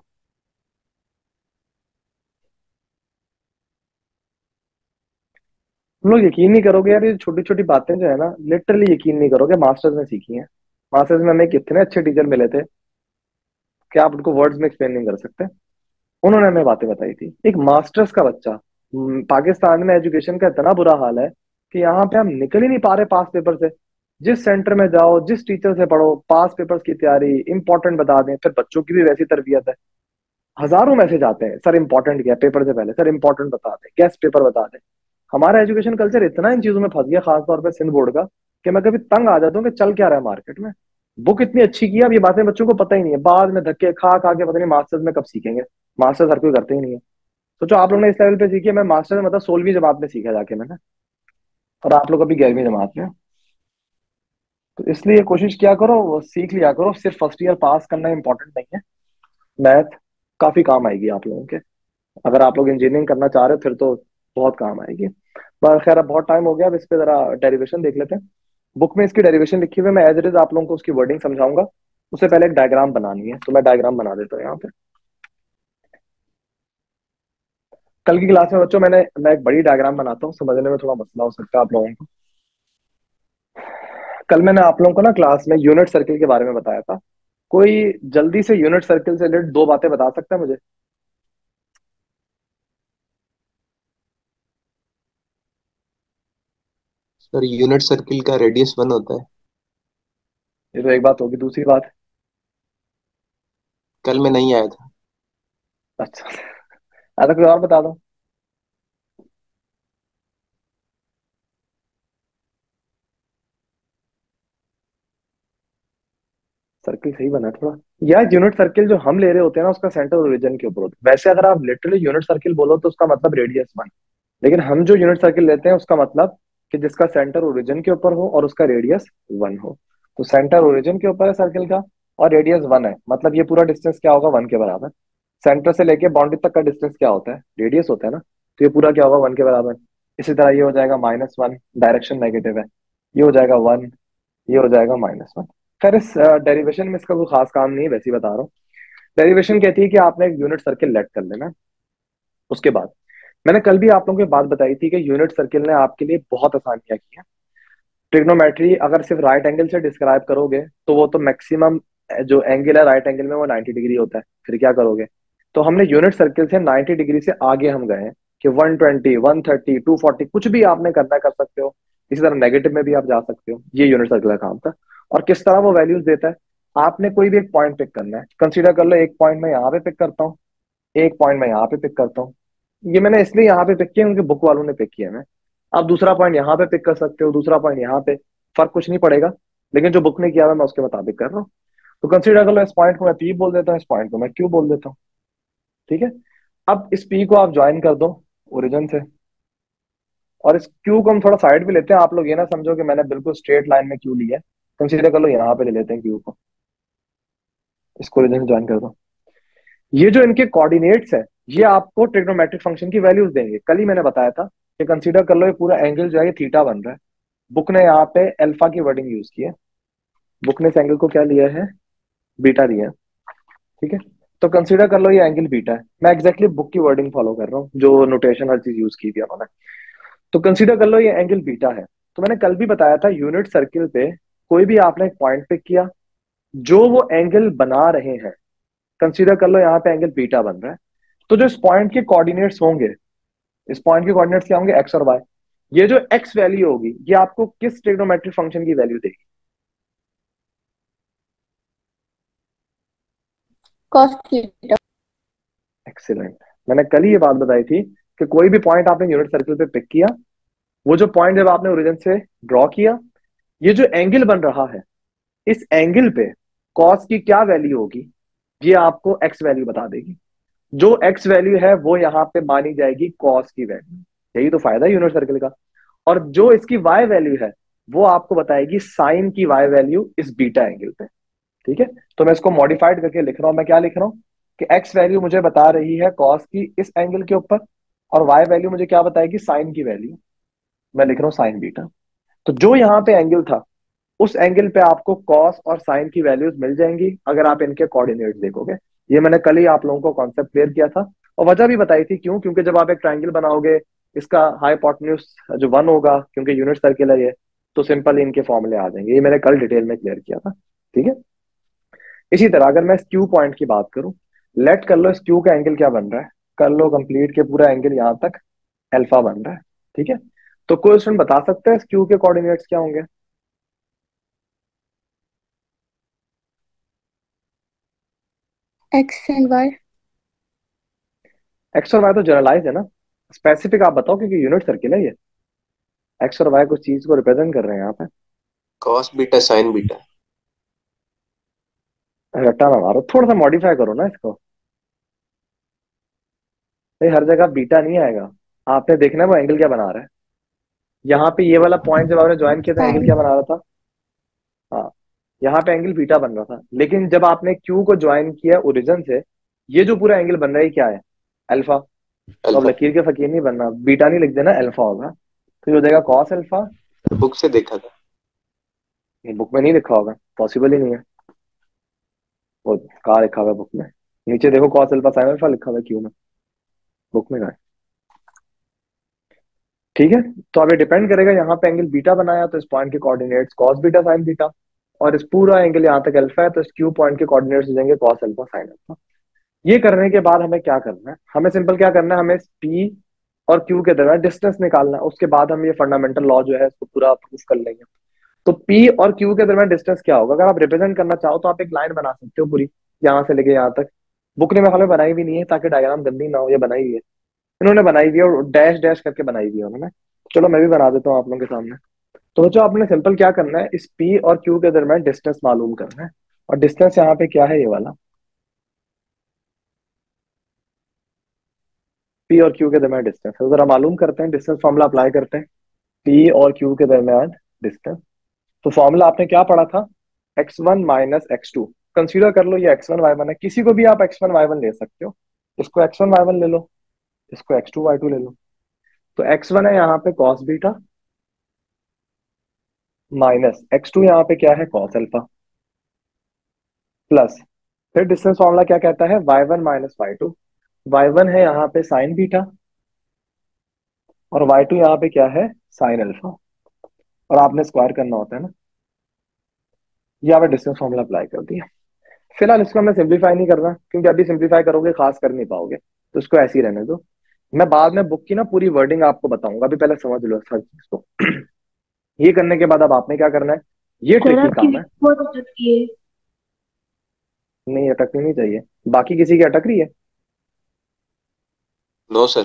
तुम लोग यकीन नहीं करोगे यार, ये छोटी छोटी बातें जो है ना, लिटरली यकीन नहीं करोगे, मास्टर्स में सीखी हैं। मास्टर्स में हमें कितने अच्छे टीचर मिले थे कि आप उनको वर्ड्स में एक्सप्लेन नहीं कर सकते। उन्होंने हमें बातें बताई थी। एक मास्टर्स का बच्चा, हम्म, पाकिस्तान में एजुकेशन का इतना बुरा हाल है कि यहाँ पे हम निकल ही नहीं पा रहे पास पेपर से। जिस सेंटर में जाओ, जिस टीचर से पढ़ो, पास पेपर्स की तैयारी इंपॉर्टेंट बता दें, फिर बच्चों की भी वैसी तरबियत है। हजारों मैसेज आते हैं, सर इंपॉर्टेंट क्या है पेपर से पहले, सर इंपॉर्टेंट बता दें, गेस्ट पेपर बता दें। हमारा एजुकेशन कल्चर इतना इन चीजों में फंस गया, खासतौर पर सिंध बोर्ड का, कि मैं कभी तंग आ जाता हूँ कि चल क्या रहा है मार्केट में। बुक इतनी अच्छी की है, अब ये बातें बच्चों को पता ही नहीं है, बाद में धक्के खा खा के पता नहीं मास्टर्स में कब सीखेंगे। मास्टर्स हर कोई करते ही नहीं है। सोचो आप लोग ने इस लेवल पे सीखी है, मैं मास्टर में मतलब सोलहवीं जमात में सीखा जाके मैंने, और आप लोग अभी ग्यारहवीं जमात में। तो इसलिए कोशिश किया करो, वो सीख लिया करो। सिर्फ फर्स्ट ईयर पास करना इंपॉर्टेंट नहीं है। मैथ काफी काम आएगी आप लोगों के। अगर आप लोग इंजीनियरिंग करना चाह रहे हो फिर तो बहुत काम आएगी। पर खैर अब बहुत टाइम हो गया, अब इस पे जरा डेरिवेशन देख लेते हैं। बुक में इसकी डेरिवेशन लिखी हुई है, मैं एज इट इज आप लोगों को उसकी वर्डिंग समझाऊंगा। उससे पहले एक डायग्राम बनानी है, तो मैं डायग्राम बना देता हूँ यहाँ पे। कल की क्लास में बच्चों मैंने मैं एक बड़ी डायग्राम बनाता हूँ, समझने में थोड़ा मसला हो सकता है आप लोगों को। कल मैंने आप लोगों को ना क्लास में यूनिट सर्किल के बारे में बताया था। कोई जल्दी से यूनिट सर्किल से रिलेटेड दो बातें बता सकता है मुझे? सर यूनिट सर्किल का रेडियस वन होता है। ये तो एक बात होगी, दूसरी बात? कल में नहीं आया था। अच्छा, अगर कोई और बता दो। सर्किल सही बना है थोड़ा। यार यूनिट सर्किल जो हम ले रहे होते हैं ना, उसका सेंटर ओरिजिन के ऊपर होता है। वैसे अगर आप लिटरली यूनिट सर्किल बोलो तो उसका मतलब रेडियस वन। लेकिन हम जो यूनिट सर्किल लेते हैं उसका मतलब कि जिसका सेंटर ओरिजिन के ऊपर हो और उसका रेडियस वन हो। तो सेंटर ओरिजिन के ऊपर है सर्किल का, और रेडियस वन है, मतलब ये पूरा डिस्टेंस क्या होगा, वन के बराबर। सेंटर से लेके बाउंड्री तक का डिस्टेंस क्या होता है, रेडियस होता है ना। तो ये पूरा क्या होगा, वन के बराबर। इसी तरह ये हो जाएगा माइनस वन, डायरेक्शन नेगेटिव है। ये हो जाएगा वन, ये हो जाएगा माइनस वन। खैर इस डेरिवेशन में इसका कोई खास काम नहीं है, वैसे ही बता रहा हूँ। डेरिवेशन कहती है कि आपने एक यूनिट सर्किल लेट कर लेना। उसके बाद मैंने कल भी आप लोगों को बात बताई थी कि यूनिट सर्किल ने आपके लिए बहुत आसानियां की हैं। ट्रिग्नोमेट्री अगर सिर्फ राइट एंगल से डिस्क्राइब करोगे तो वो तो मैक्सिमम जो एंगल है राइट एंगल में वो नाइन्टी डिग्री होता है, फिर क्या करोगे? तो हमने यूनिट सर्किल से नाइन्टी डिग्री से आगे हम गए हैं कि one twenty, one thirty, two forty कुछ भी आपने करना कर सकते हो। इसी तरह नेगेटिव में भी आप जा सकते हो। ये यूनिट सर्किल का काम था। और किस तरह वो वैल्यूज देता है, आपने कोई भी एक पॉइंट पिक करना है। कंसीडर कर लो एक पॉइंट मैं यहाँ पे पिक करता हूँ, एक पॉइंट मैं यहाँ पे पिक करता हूँ। ये मैंने इसलिए यहाँ पे पिक किया क्योंकि बुक वालों ने पिक किया है। मैं आप दूसरा पॉइंट यहाँ पे पिक कर सकते हो, दूसरा पॉइंट यहाँ पे, फर्क कुछ नहीं पड़ेगा। लेकिन जो बुक ने किया है मैं उसके मुताबिक कर रहा हूँ। तो कंसीडर कर लो इस पॉइंट को मैं पी बोल देता हूँ, इस पॉइंट को मैं क्यू बोल देता हूँ। ठीक है। अब इस पी को आप ज्वाइन कर दो ओरिजिन से, और इस क्यू को हम थोड़ा साइड पे लेते हैं। आप लोग ये ना समझो कि मैंने बिल्कुल स्ट्रेट लाइन में क्यू लिया है। कंसीडर कर लो यहाँ पे ले लेते हैं क्यू को, इसको ओरिजिन से ज्वाइन कर दो। ये जो इनके कोऑर्डिनेट्स है ये आपको ट्रिग्नोमेट्रिक फंक्शन की वैल्यूज देंगे। कल ही मैंने बताया था कि कंसीडर कर लो ये पूरा एंगल जो है ये थीटा बन रहा है। बुक ने यहाँ पे अल्फा की वर्डिंग यूज की है। बुक ने इस एंगल को क्या लिया है, बीटा लिया है। ठीक है। तो कंसीडर कर लो ये एंगल बीटा है। मैं एग्जैक्टली बुक की वर्डिंग फॉलो कर रहा हूँ, जो नोटेशन हर चीज यूज की थी उन्होंने। तो कंसीडर कर लो ये एंगल बीटा है। तो मैंने कल भी बताया था यूनिट सर्किल पे कोई भी आपने एक पॉइंट पिक किया, जो वो एंगल बना रहे हैं, कंसीडर कर लो यहाँ पे एंगल बीटा बन रहा है। तो जो इस पॉइंट के कोऑर्डिनेट्स होंगे, इस पॉइंट के कोऑर्डिनेट्स क्या होंगे, एक्स और वाई। ये जो एक्स वैल्यू होगी ये आपको किस ट्रिग्नोमेट्रिक फंक्शन की वैल्यू देगी? Cos theta. एक्सीलेंट। मैंने कल ही ये बात बताई थी कि कोई भी पॉइंट आपने यूनिट सर्किल पे पिक किया, वो जो पॉइंट जब आपने ओरिजिन से ड्रॉ किया, ये जो एंगल बन रहा है, इस एंगल पे कॉस की क्या वैल्यू होगी ये आपको एक्स वैल्यू बता देगी। जो एक्स वैल्यू है वो यहाँ पे मानी जाएगी कॉस की वैल्यू। यही तो फायदा है यूनिट सर्किल का। और जो इसकी वाई वैल्यू है वो आपको बताएगी साइन की वाई वैल्यू इस बीटा एंगल पे। ठीक है, तो मैं इसको मॉडिफाइड करके लिख रहा हूं। मैं क्या लिख रहा हूँ कि एक्स वैल्यू मुझे बता रही है कॉस की इस एंगल के ऊपर, और वाई वैल्यू मुझे क्या बताएगी, साइन की वैल्यू। मैं लिख रहा हूँ साइन बीटा। तो जो यहाँ पे एंगल था, उस एंगल पे आपको कॉस और साइन की वैल्यूज मिल जाएंगी अगर आप इनके कोऑर्डिनेट्स देखोगे। ये मैंने कल ही आप लोगों को कॉन्सेप्ट क्लियर किया था, और वजह भी बताई थी क्यों, क्योंकि जब आप एक ट्राइंगल बनाओगे, इसका हाइपोटेन्यूज जो वन होगा, क्योंकि यूनिट सर्किल है ये, तो सिंपल इनके फॉर्मूले आ जाएंगे। ये मैंने कल डिटेल में क्लियर किया था। ठीक है, इसी तरह अगर मैं स्क्यू पॉइंट की बात करूं, लेट कर लो स्क्यू का एंगल क्या बन रहा है, कर लो कंप्लीट के पूरा एंगल यहां तक अल्फा बन रहा है। ठीक है, तो कोई स्टूडेंट बता सकता है स्क्यू के कोऑर्डिनेट्स क्या होंगे? X and y. एक्स और वाई तो जनरलाइज है ना, स्पेसिफिक आप बताओ, क्योंकि यूनिट सर्किल है ये। एक्स और वाई कुछ चीज को रिप्रेजेंट कर रहे हैं यहाँ पे। Cos beta sine beta. रट्टा ना मारो, थोड़ा सा मॉडिफाई करो ना इसको। भाई हर जगह बीटा नहीं आएगा, आपने देखना है वो एंगल क्या बना रहा है। यहाँ पे ये वाला पॉइंट जब आपने ज्वाइन किया था, एंगल साइन। क्या बना रहा था? हाँ, यहाँ पे एंगल बीटा बन रहा था, लेकिन जब आपने क्यू को ज्वाइन किया ओरिजिन से, ये जो पूरा एंगल बन रहा है क्या है? अल्फा। तो अब अल्फा। लकीर के फकीर नहीं बनना, बीटा नहीं लिख देना, अल्फा होगा। तो ये हो जाएगा कॉस अल्फा। बुक से देखा था। ये बुक में नहीं लिखा होगा, पॉसिबल ही नहीं है। वो कहाँ लिखा हुआ है बुक में? नीचे देखो, कॉस अल्फा साइन अल्फा लिखा हुआ है क्यू में, बुक में कहाँ है? ठीक है, तो अब ये डिपेंड करेगा, यहाँ पे एंगल बीटा बनाया तो इस पॉइंट के coordinates cos beta sine beta, और इस पूरा एंगल यहाँ तक अल्फा है तो इस क्यू पॉइंट के कोऑर्डिनेट्स हो जाएंगे कॉस अल्फा साइन अल्फा। ये करने के बाद हमें क्या करना है, हमें सिंपल क्या करना है, हमें पी और क्यू के दरमियान डिस्टेंस निकालना है। उसके बाद हम ये फंडामेंटल लॉ जो है इसको पूरा प्रूफ कर लेंगे। तो पी और क्यू के दरमियान डिस्टेंस क्या होगा, अगर आप रिप्रेजेंट करना चाहो तो आप एक लाइन बना सकते हो पूरी, यहाँ से लेके यहाँ तक। बुक ने हमें बनाई भी नहीं है ताकि डायग्राम गंदी ना हो, ये बनाई हुई है इन्होंने, बनाई हुई है और डैश डैश करके बनाई हुई है उन्होंने। चलो मैं भी बना देता हूँ आप लोगों के सामने। तो बच्चों आपने सिंपल क्या करना है, इस पी और क्यू के दरमियान डिस्टेंस मालूम करना है, और डिस्टेंस यहाँ पे क्या है, ये वाला पी और क्यू के दरमियान डिस्टेंस है। तो जरा मालूम करते हैं, डिस्टेंस फॉर्मूला अप्लाई करते हैं, पी और क्यू के दरमियान डिस्टेंस। तो फॉर्मूला आपने क्या पढ़ा था, x one minus x two. Consider कर लो ये एक्स वन वाई वन है, किसी को भी आप एक्स वन वाई वन ले सकते हो। इसको एक्स वन वाई वन ले लो, इसको एक्स टू वाई टू ले लो। तो एक्स वन है यहाँ पे cos beta, minus x two यहाँ पे क्या है, कॉस अल्फा, प्लस फिर डिस्टेंस फॉर्मूला क्या कहता है, Y one minus Y two. Y one है यहाँ पे साइन बीटा, और वाई टू यहाँ पे क्या है, साइन अल्फा, और आपने स्क्वायर करना होता है ना। ये आपने डिस्टेंस फॉर्मूला अप्लाई कर दिया। फिलहाल इसको हमने सिंप्लीफाई नहीं करना, क्योंकि अभी सिंप्लीफाई करोगे खास कर नहीं पाओगे, तो इसको ऐसे ही रहने दो। मैं बाद में बुक की ना पूरी वर्डिंग आपको बताऊंगा, अभी पहले समझ लो सर चीज को। ये करने के बाद अब आपने क्या करना है, ये सर ट्रिकी आपकी काम है। वीडियो बहुत अटकती है। नहीं अटकनी नहीं चाहिए, बाकी किसी की अटक रही है? No sir.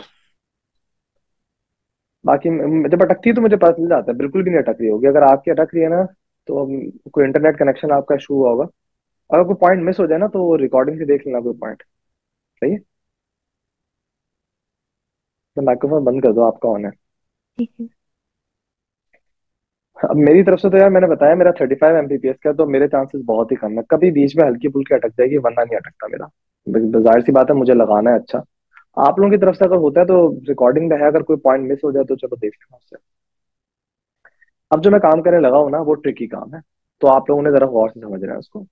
बाकी म- जब अटकती है तो मुझे पता चल जाता है, बिल्कुल भी नहीं अटक रही होगी। अगर आपकी अटक रही है ना, तो अब कोई इंटरनेट कनेक्शन आपका इशू हुआ होगा। अगर कोई पॉइंट मिस हो जाए ना, तो रिकॉर्डिंग से देख लेना कोई पॉइंट। सही है, तो माइक्रोफोन बंद कर दो, आपका ऑन है। ठीक है। अब मेरी तरफ से तो यार मैंने बताया मेरा थर्टी फाइव एमबीपीएस का, तो मेरे चांसेस बहुत ही कम है, कभी बीच में हल्की फुल्की अटक जाएगी, वरना नहीं अटकता मेरा। ब- जाहिर सी बात है, मुझे लगाना है अच्छा। आप लोगों की तरफ से अगर होता है तो रिकॉर्डिंग में है, अगर कोई पॉइंट मिस हो जाए तो चलो देख लेना उससे। अब जो मैं काम करने लगा हूं ना, वो ट्रिकी काम है, तो आप लोगों ने जरा गौर से समझना है उसको,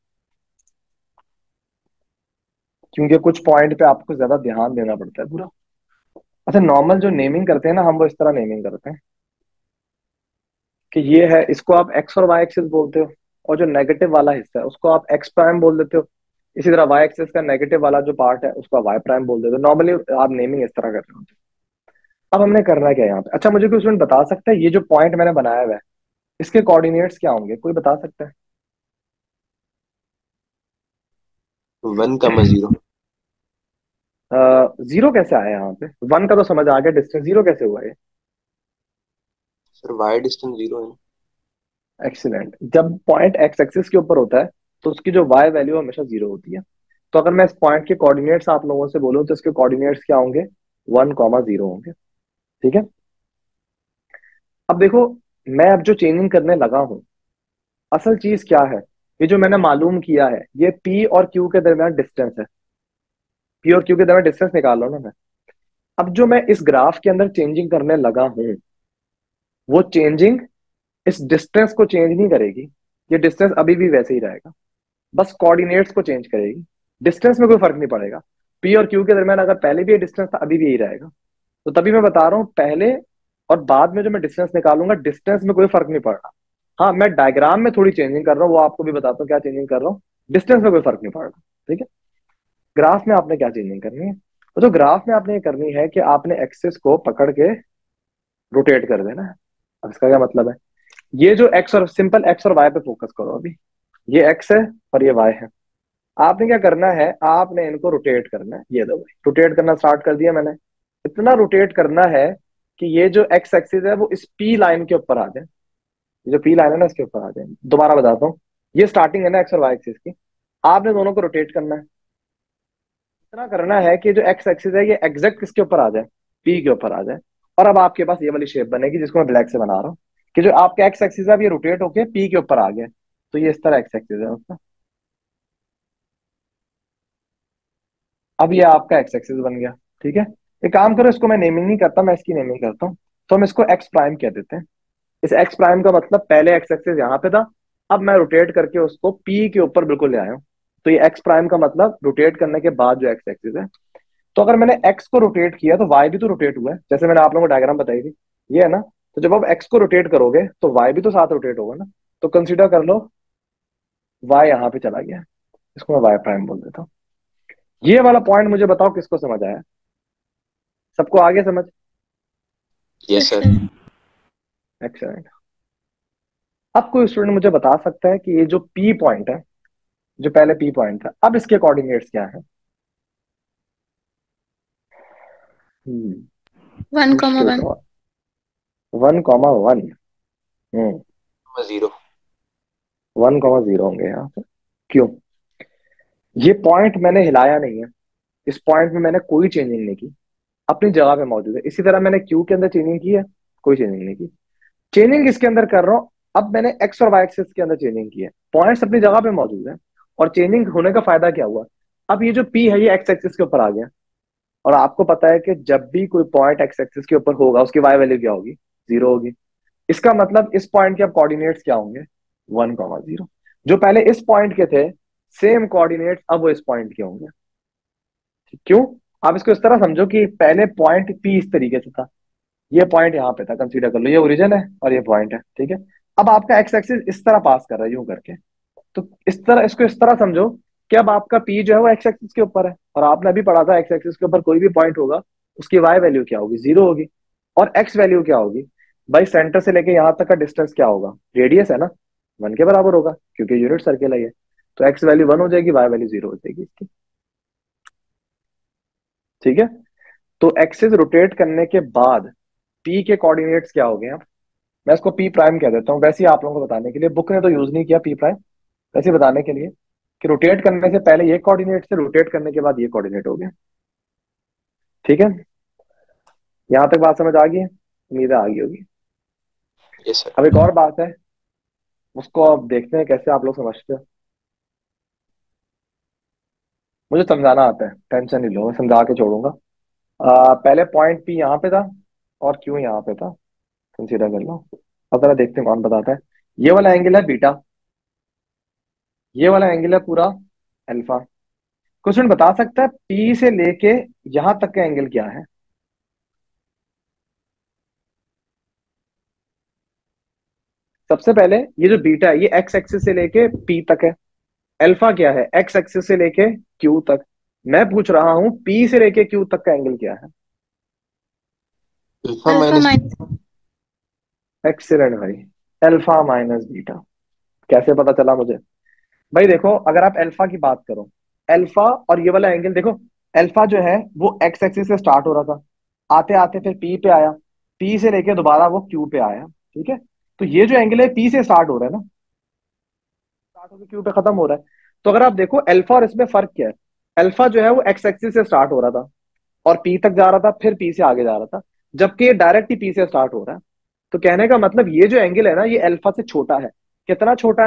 क्योंकि कुछ पॉइंट पे आपको ज्यादा ध्यान देना पड़ता है पूरा। अच्छा, नॉर्मल जो नेमिंग करते हैं ना हम, वो इस तरह नेमिंग करते हैं कि ये है, इसको आप एक्स और वाई एक्सिस बोलते हो, और जो नेगेटिव वाला हिस्सा है उसको आप एक्स प्राइम बोल देते हो। इसी तरह वाई एक्सिस का नेगेटिव वाला जो पार्ट है उसको आप वाई प्राइम बोल देते हो। नॉर्मली आप नेमिंग इस तरह कर रहे होते हो। अब हमने करना क्या है यहाँ पे, अच्छा मुझे कोई स्टूडेंट बता सकता है ये जो पॉइंट मैंने बनाया हुआ है, इसके कोऑर्डिनेट्स क्या होंगे, कोई बता सकता है? One comma zero. जीरो कैसे आया यहाँ पे, वन का तो समझ आ गया, डिस्टेंस जीरो कैसे हुआ ये? सर वाई डिस्टेंस जीरो है। एक्सीलेंट, जब पॉइंट एक्स एक्सिस के ऊपर होता है तो उसकी जो वाई वैल्यू हमेशा जीरो होती है। तो अगर मैं इस पॉइंट के कोऑर्डिनेट्स आप लोगों से बोलूं तो इसके कोऑर्डिनेट्स क्या होंगे, वन कॉमा जीरो होंगे। ठीक है, अब देखो मैं अब जो चेंजिंग करने लगा हूं, असल चीज क्या है, ये जो मैंने मालूम किया है ये पी और क्यू के दरमियान डिस्टेंस है, पी और क्यू के दरमियान डिस्टेंस निकाल लो ना मैं। अब जो मैं इस ग्राफ के अंदर चेंजिंग करने लगा हूं वो चेंजिंग इस डिस्टेंस को चेंज नहीं करेगी, ये डिस्टेंस अभी भी वैसे ही रहेगा, बस कोऑर्डिनेट्स को चेंज करेगी, डिस्टेंस में कोई फर्क नहीं पड़ेगा। पी और क्यू के दरमियान अगर पहले भी ये डिस्टेंस था अभी भी यही रहेगा। तो तभी मैं बता रहा हूँ पहले और बाद में जो मैं डिस्टेंस निकालूंगा डिस्टेंस में कोई फर्क नहीं पड़ रहा। हाँ मैं डायग्राम में थोड़ी चेंजिंग कर रहा हूँ, वो आपको भी बताता हूँ क्या चेंजिंग कर रहा हूँ, डिस्टेंस में कोई फर्क नहीं पड़ रहा। ठीक है, ग्राफ में आपने क्या चेंजिंग करनी है, तो जो ग्राफ में आपने ये करनी है कि आपने एक्सिस को पकड़ के रोटेट कर देना है। अब इसका क्या मतलब है, ये जो एक्स और सिंपल एक्स और वाई पे फोकस करो अभी, ये एक्स है और ये वाई है। आपने क्या करना है, आपने इनको रोटेट करना है, ये दो भाई रोटेट करना स्टार्ट कर दिया मैंने। इतना रोटेट करना है कि ये जो एक्स एक्सिस है वो इस पी लाइन के ऊपर आ जाए, ये जो पी लाइन है ना इसके ऊपर आ जाए। दोबारा बताता हूँ, ये स्टार्टिंग है ना एक्स और वाई एक्सिस की, आपने दोनों को रोटेट करना है। इतना करना है कि जो एक्स एक्सिस है ये एग्जैक्ट किसके ऊपर आ जाए, पी के ऊपर आ जाए। और अब आपके पास ये वाली शेप बनेगी जिसको मैं ब्लैक से बना रहा हूँ, कि जो आपका एक्स एक्सिस है अब ये रोटेट होके पी के ऊपर आ गया, तो ये इस तरह एक्स एक्सिस है उसका। अब ये आपका एक्स एक्सिस बन गया। ठीक है, एक काम करो, इसको मैं नेमिंग नहीं करता, मैं इसकी नेमिंग करता हूँ। तो हम इसको एक्स प्राइम कह देते हैं। इस एक्स प्राइम का मतलब पहले एक्स एक्सिस यहाँ पे था, अब मैं रोटेट करके उसको पी के ऊपर बिल्कुल ले आया हूँ। तो ये एक्स प्राइम का मतलब रोटेट करने के बाद जो एक्स एक्सिस है। तो अगर मैंने एक्स को रोटेट किया तो वाई भी तो रोटेट हुआ है, जैसे मैंने आप लोगों को डायग्राम बताई थी, ये है ना। तो जब आप एक्स को रोटेट करोगे तो वाई भी तो साथ रोटेट होगा ना। तो कंसिडर कर लो वाई यहाँ पे चला गया, इसको मैं वाई प्राइम बोल देता हूँ। ये वाला पॉइंट मुझे बताओ किसको समझ आया, सबको आगे समझ? Yes sir. एक्सेलेंट। अब कोई स्टूडेंट मुझे बता सकता है कि ये जो पी पॉइंट है, जो पहले पी पॉइंट था, अब इसके कोऑर्डिनेट्स क्या है? One comma one one comma one hmm zero. One comma zero होंगे यहाँ पे। क्यों? ये पॉइंट मैंने हिलाया नहीं है, इस पॉइंट में मैंने कोई चेंजिंग नहीं की, अपनी जगह पे मौजूद है। इसी तरह मैंने क्यू के अंदर चेंजिंग की है, कोई चेंजिंग नहीं की। चेंजिंग इसके अंदर कर रहा हूँ, अब मैंने एक्स और वाई एक्सिस के अंदर चेंजिंग की है, पॉइंट्स अपनी जगह पे मौजूद है। और चेंजिंग होने का फायदा क्या हुआ, अब ये जो पी है ये एक्स एक्सिस के ऊपर आ गया। और आपको पता है कि जब भी कोई पॉइंट एक्स एक्सिस के ऊपर होगा उसकी वाई वैल्यू क्या होगी, जीरो होगी। इसका मतलब इस पॉइंट के अब कोऑर्डिनेट्स क्या होंगे, वन कॉमा जीरो। जो पहले इस पॉइंट के थे सेम कोऑर्डिनेट्स अब वो इस पॉइंट के होंगे। क्यों? आप इसको इस तरह समझो कि पहले पॉइंट पी इस तरीके से था, ये पॉइंट यहाँ पे था, कंसीडर कर लो ये ओरिजिन है और ये पॉइंट है। ठीक है, अब आपका एक्स एक्सिस इस तरह पास कर रहा है यूं करके, तो इस तरह इसको इस तरह समझो कि अब आपका पी जो है वो एक्स एक्सिस के ऊपर है, और आपने अभी पढ़ा था एक्स एक्सिस के ऊपर कोई भी पॉइंट होगा उसकी वाई वैल्यू क्या होगी, जीरो होगी। और एक्स वैल्यू क्या होगी भाई, सेंटर से लेके यहाँ तक का डिस्टेंस क्या होगा, रेडियस है ना, वन के बराबर होगा क्योंकि यूनिट सर्किल है ये। तो एक्स वैल्यू वन हो जाएगी, वाई वैल्यू जीरो हो जाएगी इसकी। ठीक है, तो एक्सिस रोटेट करने के बाद पी के कोऑर्डिनेट्स क्या हो गए, अब मैं इसको पी प्राइम कह देता हूँ, वैसे ही आप लोगों को बताने के लिए, बुक ने तो यूज नहीं किया पी प्राइम, वैसे ही बताने के लिए कि रोटेट करने से पहले ये कोऑर्डिनेट से, रोटेट करने के बाद ये कोऑर्डिनेट हो गया। ठीक है, यहां तक बात समझ आ गई है, उम्मीद है आ गई होगी। Yes sir. अब एक और बात है, उसको अब देखते हैं कैसे आप लोग समझते हो। मुझे समझाना आता है, टेंशन नहीं लो, मैं समझा के छोड़ूंगा। आ, पहले पॉइंट पी यहाँ पे था और क्यू यहाँ पे था, कंसीडर कर लो। अब जरा देखते हैं कौन बताता है। ये वाला एंगल है बीटा, ये वाला एंगल है पूरा अल्फा। क्वेश्चन बता सकता है पी से लेके यहां तक का एंगल क्या है? सबसे पहले ये जो बीटा है ये एक्स एक्सिस से लेके पी तक है, अल्फा क्या है, एक्स एक्सिस से लेके क्यू तक। मैं पूछ रहा हूं पी से लेके क्यू तक का एंगल क्या है? Alpha alpha minus. Minus excellent भाई, अल्फा माइनस बीटा। कैसे पता चला मुझे? भाई देखो, अगर आप अल्फा की बात करो, अल्फा और ये वाला एंगल देखो, अल्फा जो है वो एक्स एक्सिस से स्टार्ट हो रहा था, आते आते फिर पी पे आया, पी से लेके दोबारा वो क्यू पे आया। ठीक है, तो ये जो एंगल है पी से स्टार्ट हो रहा है ना, स्टार्ट होकर क्यू पे खत्म हो रहा है। तो अगर आप देखो अल्फा और इसमें फर्क क्या है, अल्फा जो है वो एक्स एक्सिस से स्टार्ट हो रहा था और पी तक जा रहा था, फिर पी से आगे जा रहा था, जबकि ये डायरेक्ट ही पी से स्टार्ट हो रहा है। तो कहने का मतलब ये जो एंगल है ना ये अल्फा से छोटा है। कितना छोटा है?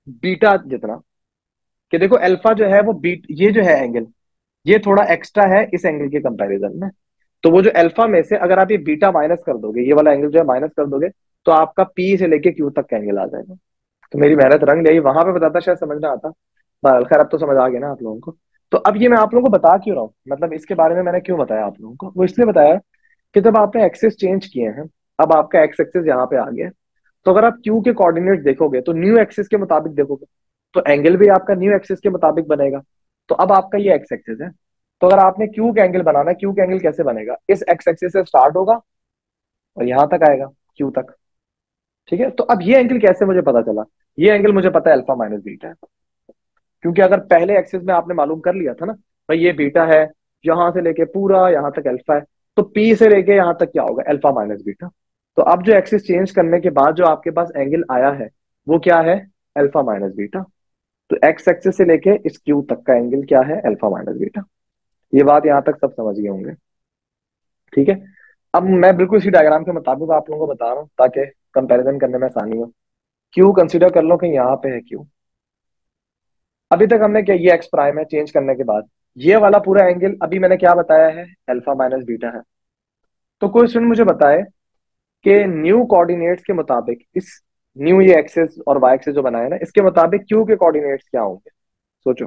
बीटा जितना, कि देखो अल्फा जो है वो बीट, ये जो है एंगल, ये थोड़ा एक्स्ट्रा है इस एंगल के कंपैरिजन में। तो वो जो अल्फा में से अगर आप ये बीटा माइनस कर दोगे, ये वाला एंगल जो है माइनस कर दोगे, तो आपका पी से लेके क्यू तक का एंगल आ जाएगा। तो मेरी मेहनत रंग ली, वहां पे बताता शायद समझ में आता। बहरहाल खैर अब तो समझ आ गया ना आप लोगों को। तो अब ये मैं आप लोगों को बता क्यों रहा हूँ, मतलब इसके बारे में मैंने क्यों बताया आप लोगों को, वो इसलिए बताया कि जब आपने एक्सिस चेंज किए हैं, अब आपका एक्स एक्सिस यहाँ पे आ गया है, तो अगर आप क्यू के कोऑर्डिनेट देखोगे तो न्यू एक्सिस के मुताबिक देखोगे, तो एंगल भी आपका न्यू एक्सिस के मुताबिक बनेगा। तो अब आपका ये एक्स एक्सिस है, तो अगर आपने क्यू का एंगल बनाना है, क्यू का एंगल कैसे बनेगा, इस एक्स एक्सिस से स्टार्ट होगा और यहां तक आएगा क्यू तक। ठीक है, तो अब ये एंगल कैसे मुझे पता चला, ये एंगल मुझे पता है अल्फा माइनस बीटा है, क्योंकि अगर पहले एक्सिस में आपने मालूम कर लिया था ना भाई ये बीटा है, यहां से लेके पूरा यहां तक अल्फा है, तो पी से लेके यहां तक क्या होगा, अल्फा माइनस बीटा। तो अब जो एक्सिस चेंज करने के बाद जो आपके पास एंगल आया है वो क्या है, अल्फा माइनस बीटा। तो एक्स एक्सिस से लेके इस क्यू तक का एंगल क्या है, अल्फा माइनस बीटा। ये बात यहां तक सब समझ गए होंगे। ठीक है, अब मैं बिल्कुल इसी डायग्राम के मुताबिक आप लोगों को बता रहा हूँ ताकि कंपैरिजन करने में आसानी हो। क्यू कंसीडर कर लो कि यहाँ पे है क्यू, अभी तक हमने क्या, ये एक्स प्राइम है, चेंज करने के बाद ये वाला पूरा एंगल अभी मैंने क्या बताया है, अल्फा माइनस बीटा है। तो कोई स्टूडेंट मुझे बताए कि न्यू कोऑर्डिनेट्स के मुताबिक इस न्यू ये एक्सिस और वाई एक्सिस जो बनाया ना, इसके मुताबिक क्यू के कोऑर्डिनेट्स क्या होंगे, सोचो।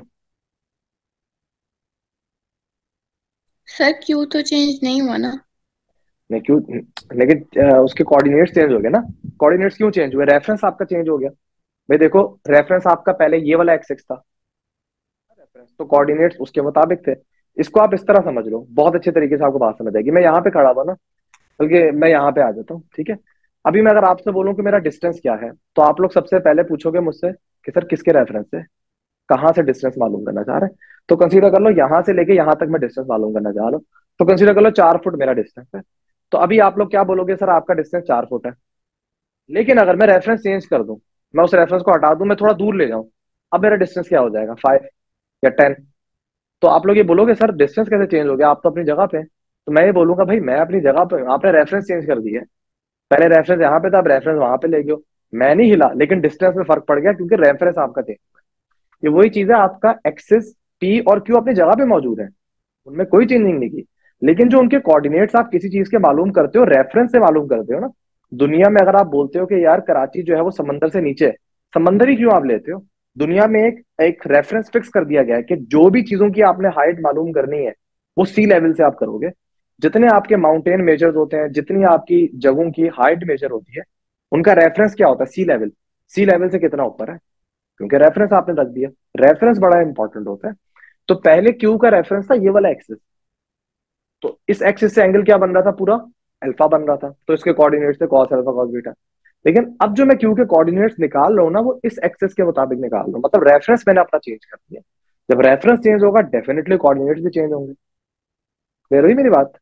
सर क्यू तो चेंज नहीं हुआ ना। नहीं क्यों, लेकिन अ, उसके कोऑर्डिनेट्स चेंज हो गए ना। कोऑर्डिनेट्स क्यों चेंज हुए, रेफरेंस आपका चेंज हो गया। भाई देखो, रेफरेंस आपका पहले ये वाला एक्स एक्स था, रेफरेंस तो कोऑर्डिनेट्स उसके मुताबिक थे। इसको आप इस तरह समझ लो, बहुत अच्छे तरीके से आपको बात समझ आएगी। मैं यहाँ पे खड़ा हुआ ना, बल्कि मैं यहाँ पे आ जाता हूँ। ठीक है, अभी मैं अगर आपसे बोलूँ कि मेरा डिस्टेंस क्या है, तो आप लोग सबसे पहले पूछोगे मुझसे कि सर किसके रेफरेंस से, कहाँ से डिस्टेंस मालूम करना चाह रहे हैं। तो कंसीडर कर लो यहाँ से लेके यहाँ तक मैं डिस्टेंस मालूम करना चाह रहा हूँ, तो कंसीडर कर लो चार फुट मेरा डिस्टेंस है। तो अभी आप लोग क्या बोलोगे, सर आपका डिस्टेंस चार फुट है, लेकिन अगर मैं रेफरेंस चेंज कर दूं, मैं उस रेफरेंस को हटा दूं, मैं थोड़ा दूर ले जाऊं, अब मेरा डिस्टेंस क्या हो जाएगा, फाइव या टेन। तो आप लोग ये बोलोगे सर डिस्टेंस कैसे चेंज हो गया, आप तो अपनी जगह पे हैं। तो मैं ये बोलूंगा भाई मैं अपनी जगह पे हूं, आपने रेफरेंस चेंज कर दिया है। पहले रेफरेंस यहाँ पे था, अब रेफरेंस वहां पे ले गयो। मैं नहीं हिला, लेकिन डिस्टेंस में फर्क पड़ गया क्योंकि रेफरेंस आपका चेंज। ये वही चीज है, आपका एक्सिस पी और क्यू अपनी जगह पे मौजूद है, उनमें कोई चेंजिंग नहीं की। लेकिन जो उनके कोऑर्डिनेट्स आप किसी चीज के मालूम करते हो, रेफरेंस से मालूम करते हो ना। दुनिया में अगर आप बोलते हो कि यार कराची जो है वो समंदर से नीचे है, समंदर ही क्यों आप लेते हो, दुनिया में एक एक रेफरेंस फिक्स कर दिया गया है कि जो भी चीजों की आपने हाइट मालूम करनी है वो सी लेवल से आप करोगे। जितने आपके माउंटेन मेजर होते हैं, जितनी आपकी जगहों की हाइट मेजर होती है, उनका रेफरेंस क्या होता है, सी लेवल। सी लेवल से कितना ऊपर है, क्योंकि रेफरेंस आपने रख दिया। रेफरेंस बड़ा इंपॉर्टेंट होता है। तो पहले क्यू का रेफरेंस था ये वाला एक्सिस, तो इस एक्सिस से एंगल क्या बन रहा था, पूरा अल्फा बन रहा था, तो इसके कोऑर्डिनेट्स थे कॉस अल्फा कॉस बीटा। लेकिन अब जो मैं क्यू के कोऑर्डिनेट्स निकाल रहा हूं ना, वो इस एक्सिस के मुताबिक निकाल रहा हूं, मतलब रेफरेंस मैंने अपना चेंज कर दिया। जब रेफरेंस चेंज होगा डेफिनेटली कोऑर्डिनेट्स भी चेंज होंगे। क्लियर हुई मेरी बात।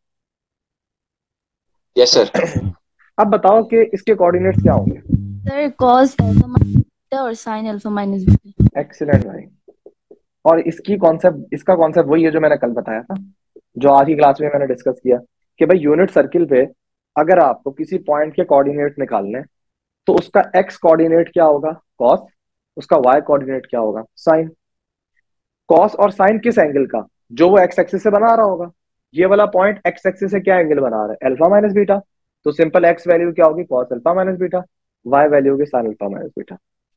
Yes sir. अब बताओ कि इसके कोऑर्डिनेट्स क्या होंगे। Sir cos alpha minus beta और sin alpha minus beta. Excellent भाई। और इसकी कॉन्सेप्ट, इसका कॉन्सेप्ट वही है जो मैंने कल बताया था, जो आज की क्लास में मैंने डिस्कस किया, कि भाई यूनिट सर्किल पे अगर आपको किसी पॉइंट के कोऑर्डिनेट निकालने हैं, तो उसका एक्स कोऑर्डिनेट क्या होगा, कॉस, उसका वाई कोऑर्डिनेट क्या होगा, साइन। कॉस और साइन किस एंगल का, जो वो एक्स एक्सिस से बना रहा होगा। ये वाला पॉइंट एक्स एक्सिस से क्या एंगल बना रहा है, अल्फा माइनस बीटा। तो सिंपल एक्स वैल्यू क्या होगी, cos alpha minus beta, y value होगी साइन अल्फा माइनस बीटा।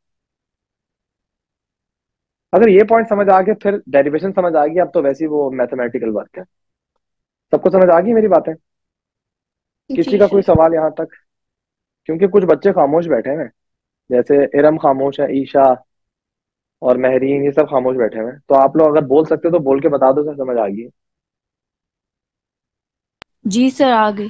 अगर ये पॉइंट समझ आ गया, फिर डेरिवेशन समझ आ गई, अब तो वैसे ही वो मैथमेटिकल वर्क है। सबको समझ आ गई मेरी बातें, किसी जी का कोई सर। सवाल यहाँ तक, क्योंकि कुछ बच्चे खामोश बैठे हैं, जैसे इरम खामोश है, ईशा और महरीन ये सब खामोश बैठे हुए हैं। तो आप लोग अगर बोल सकते हो तो बोल के बता दो सर समझ आ गई। जी सर आ गई।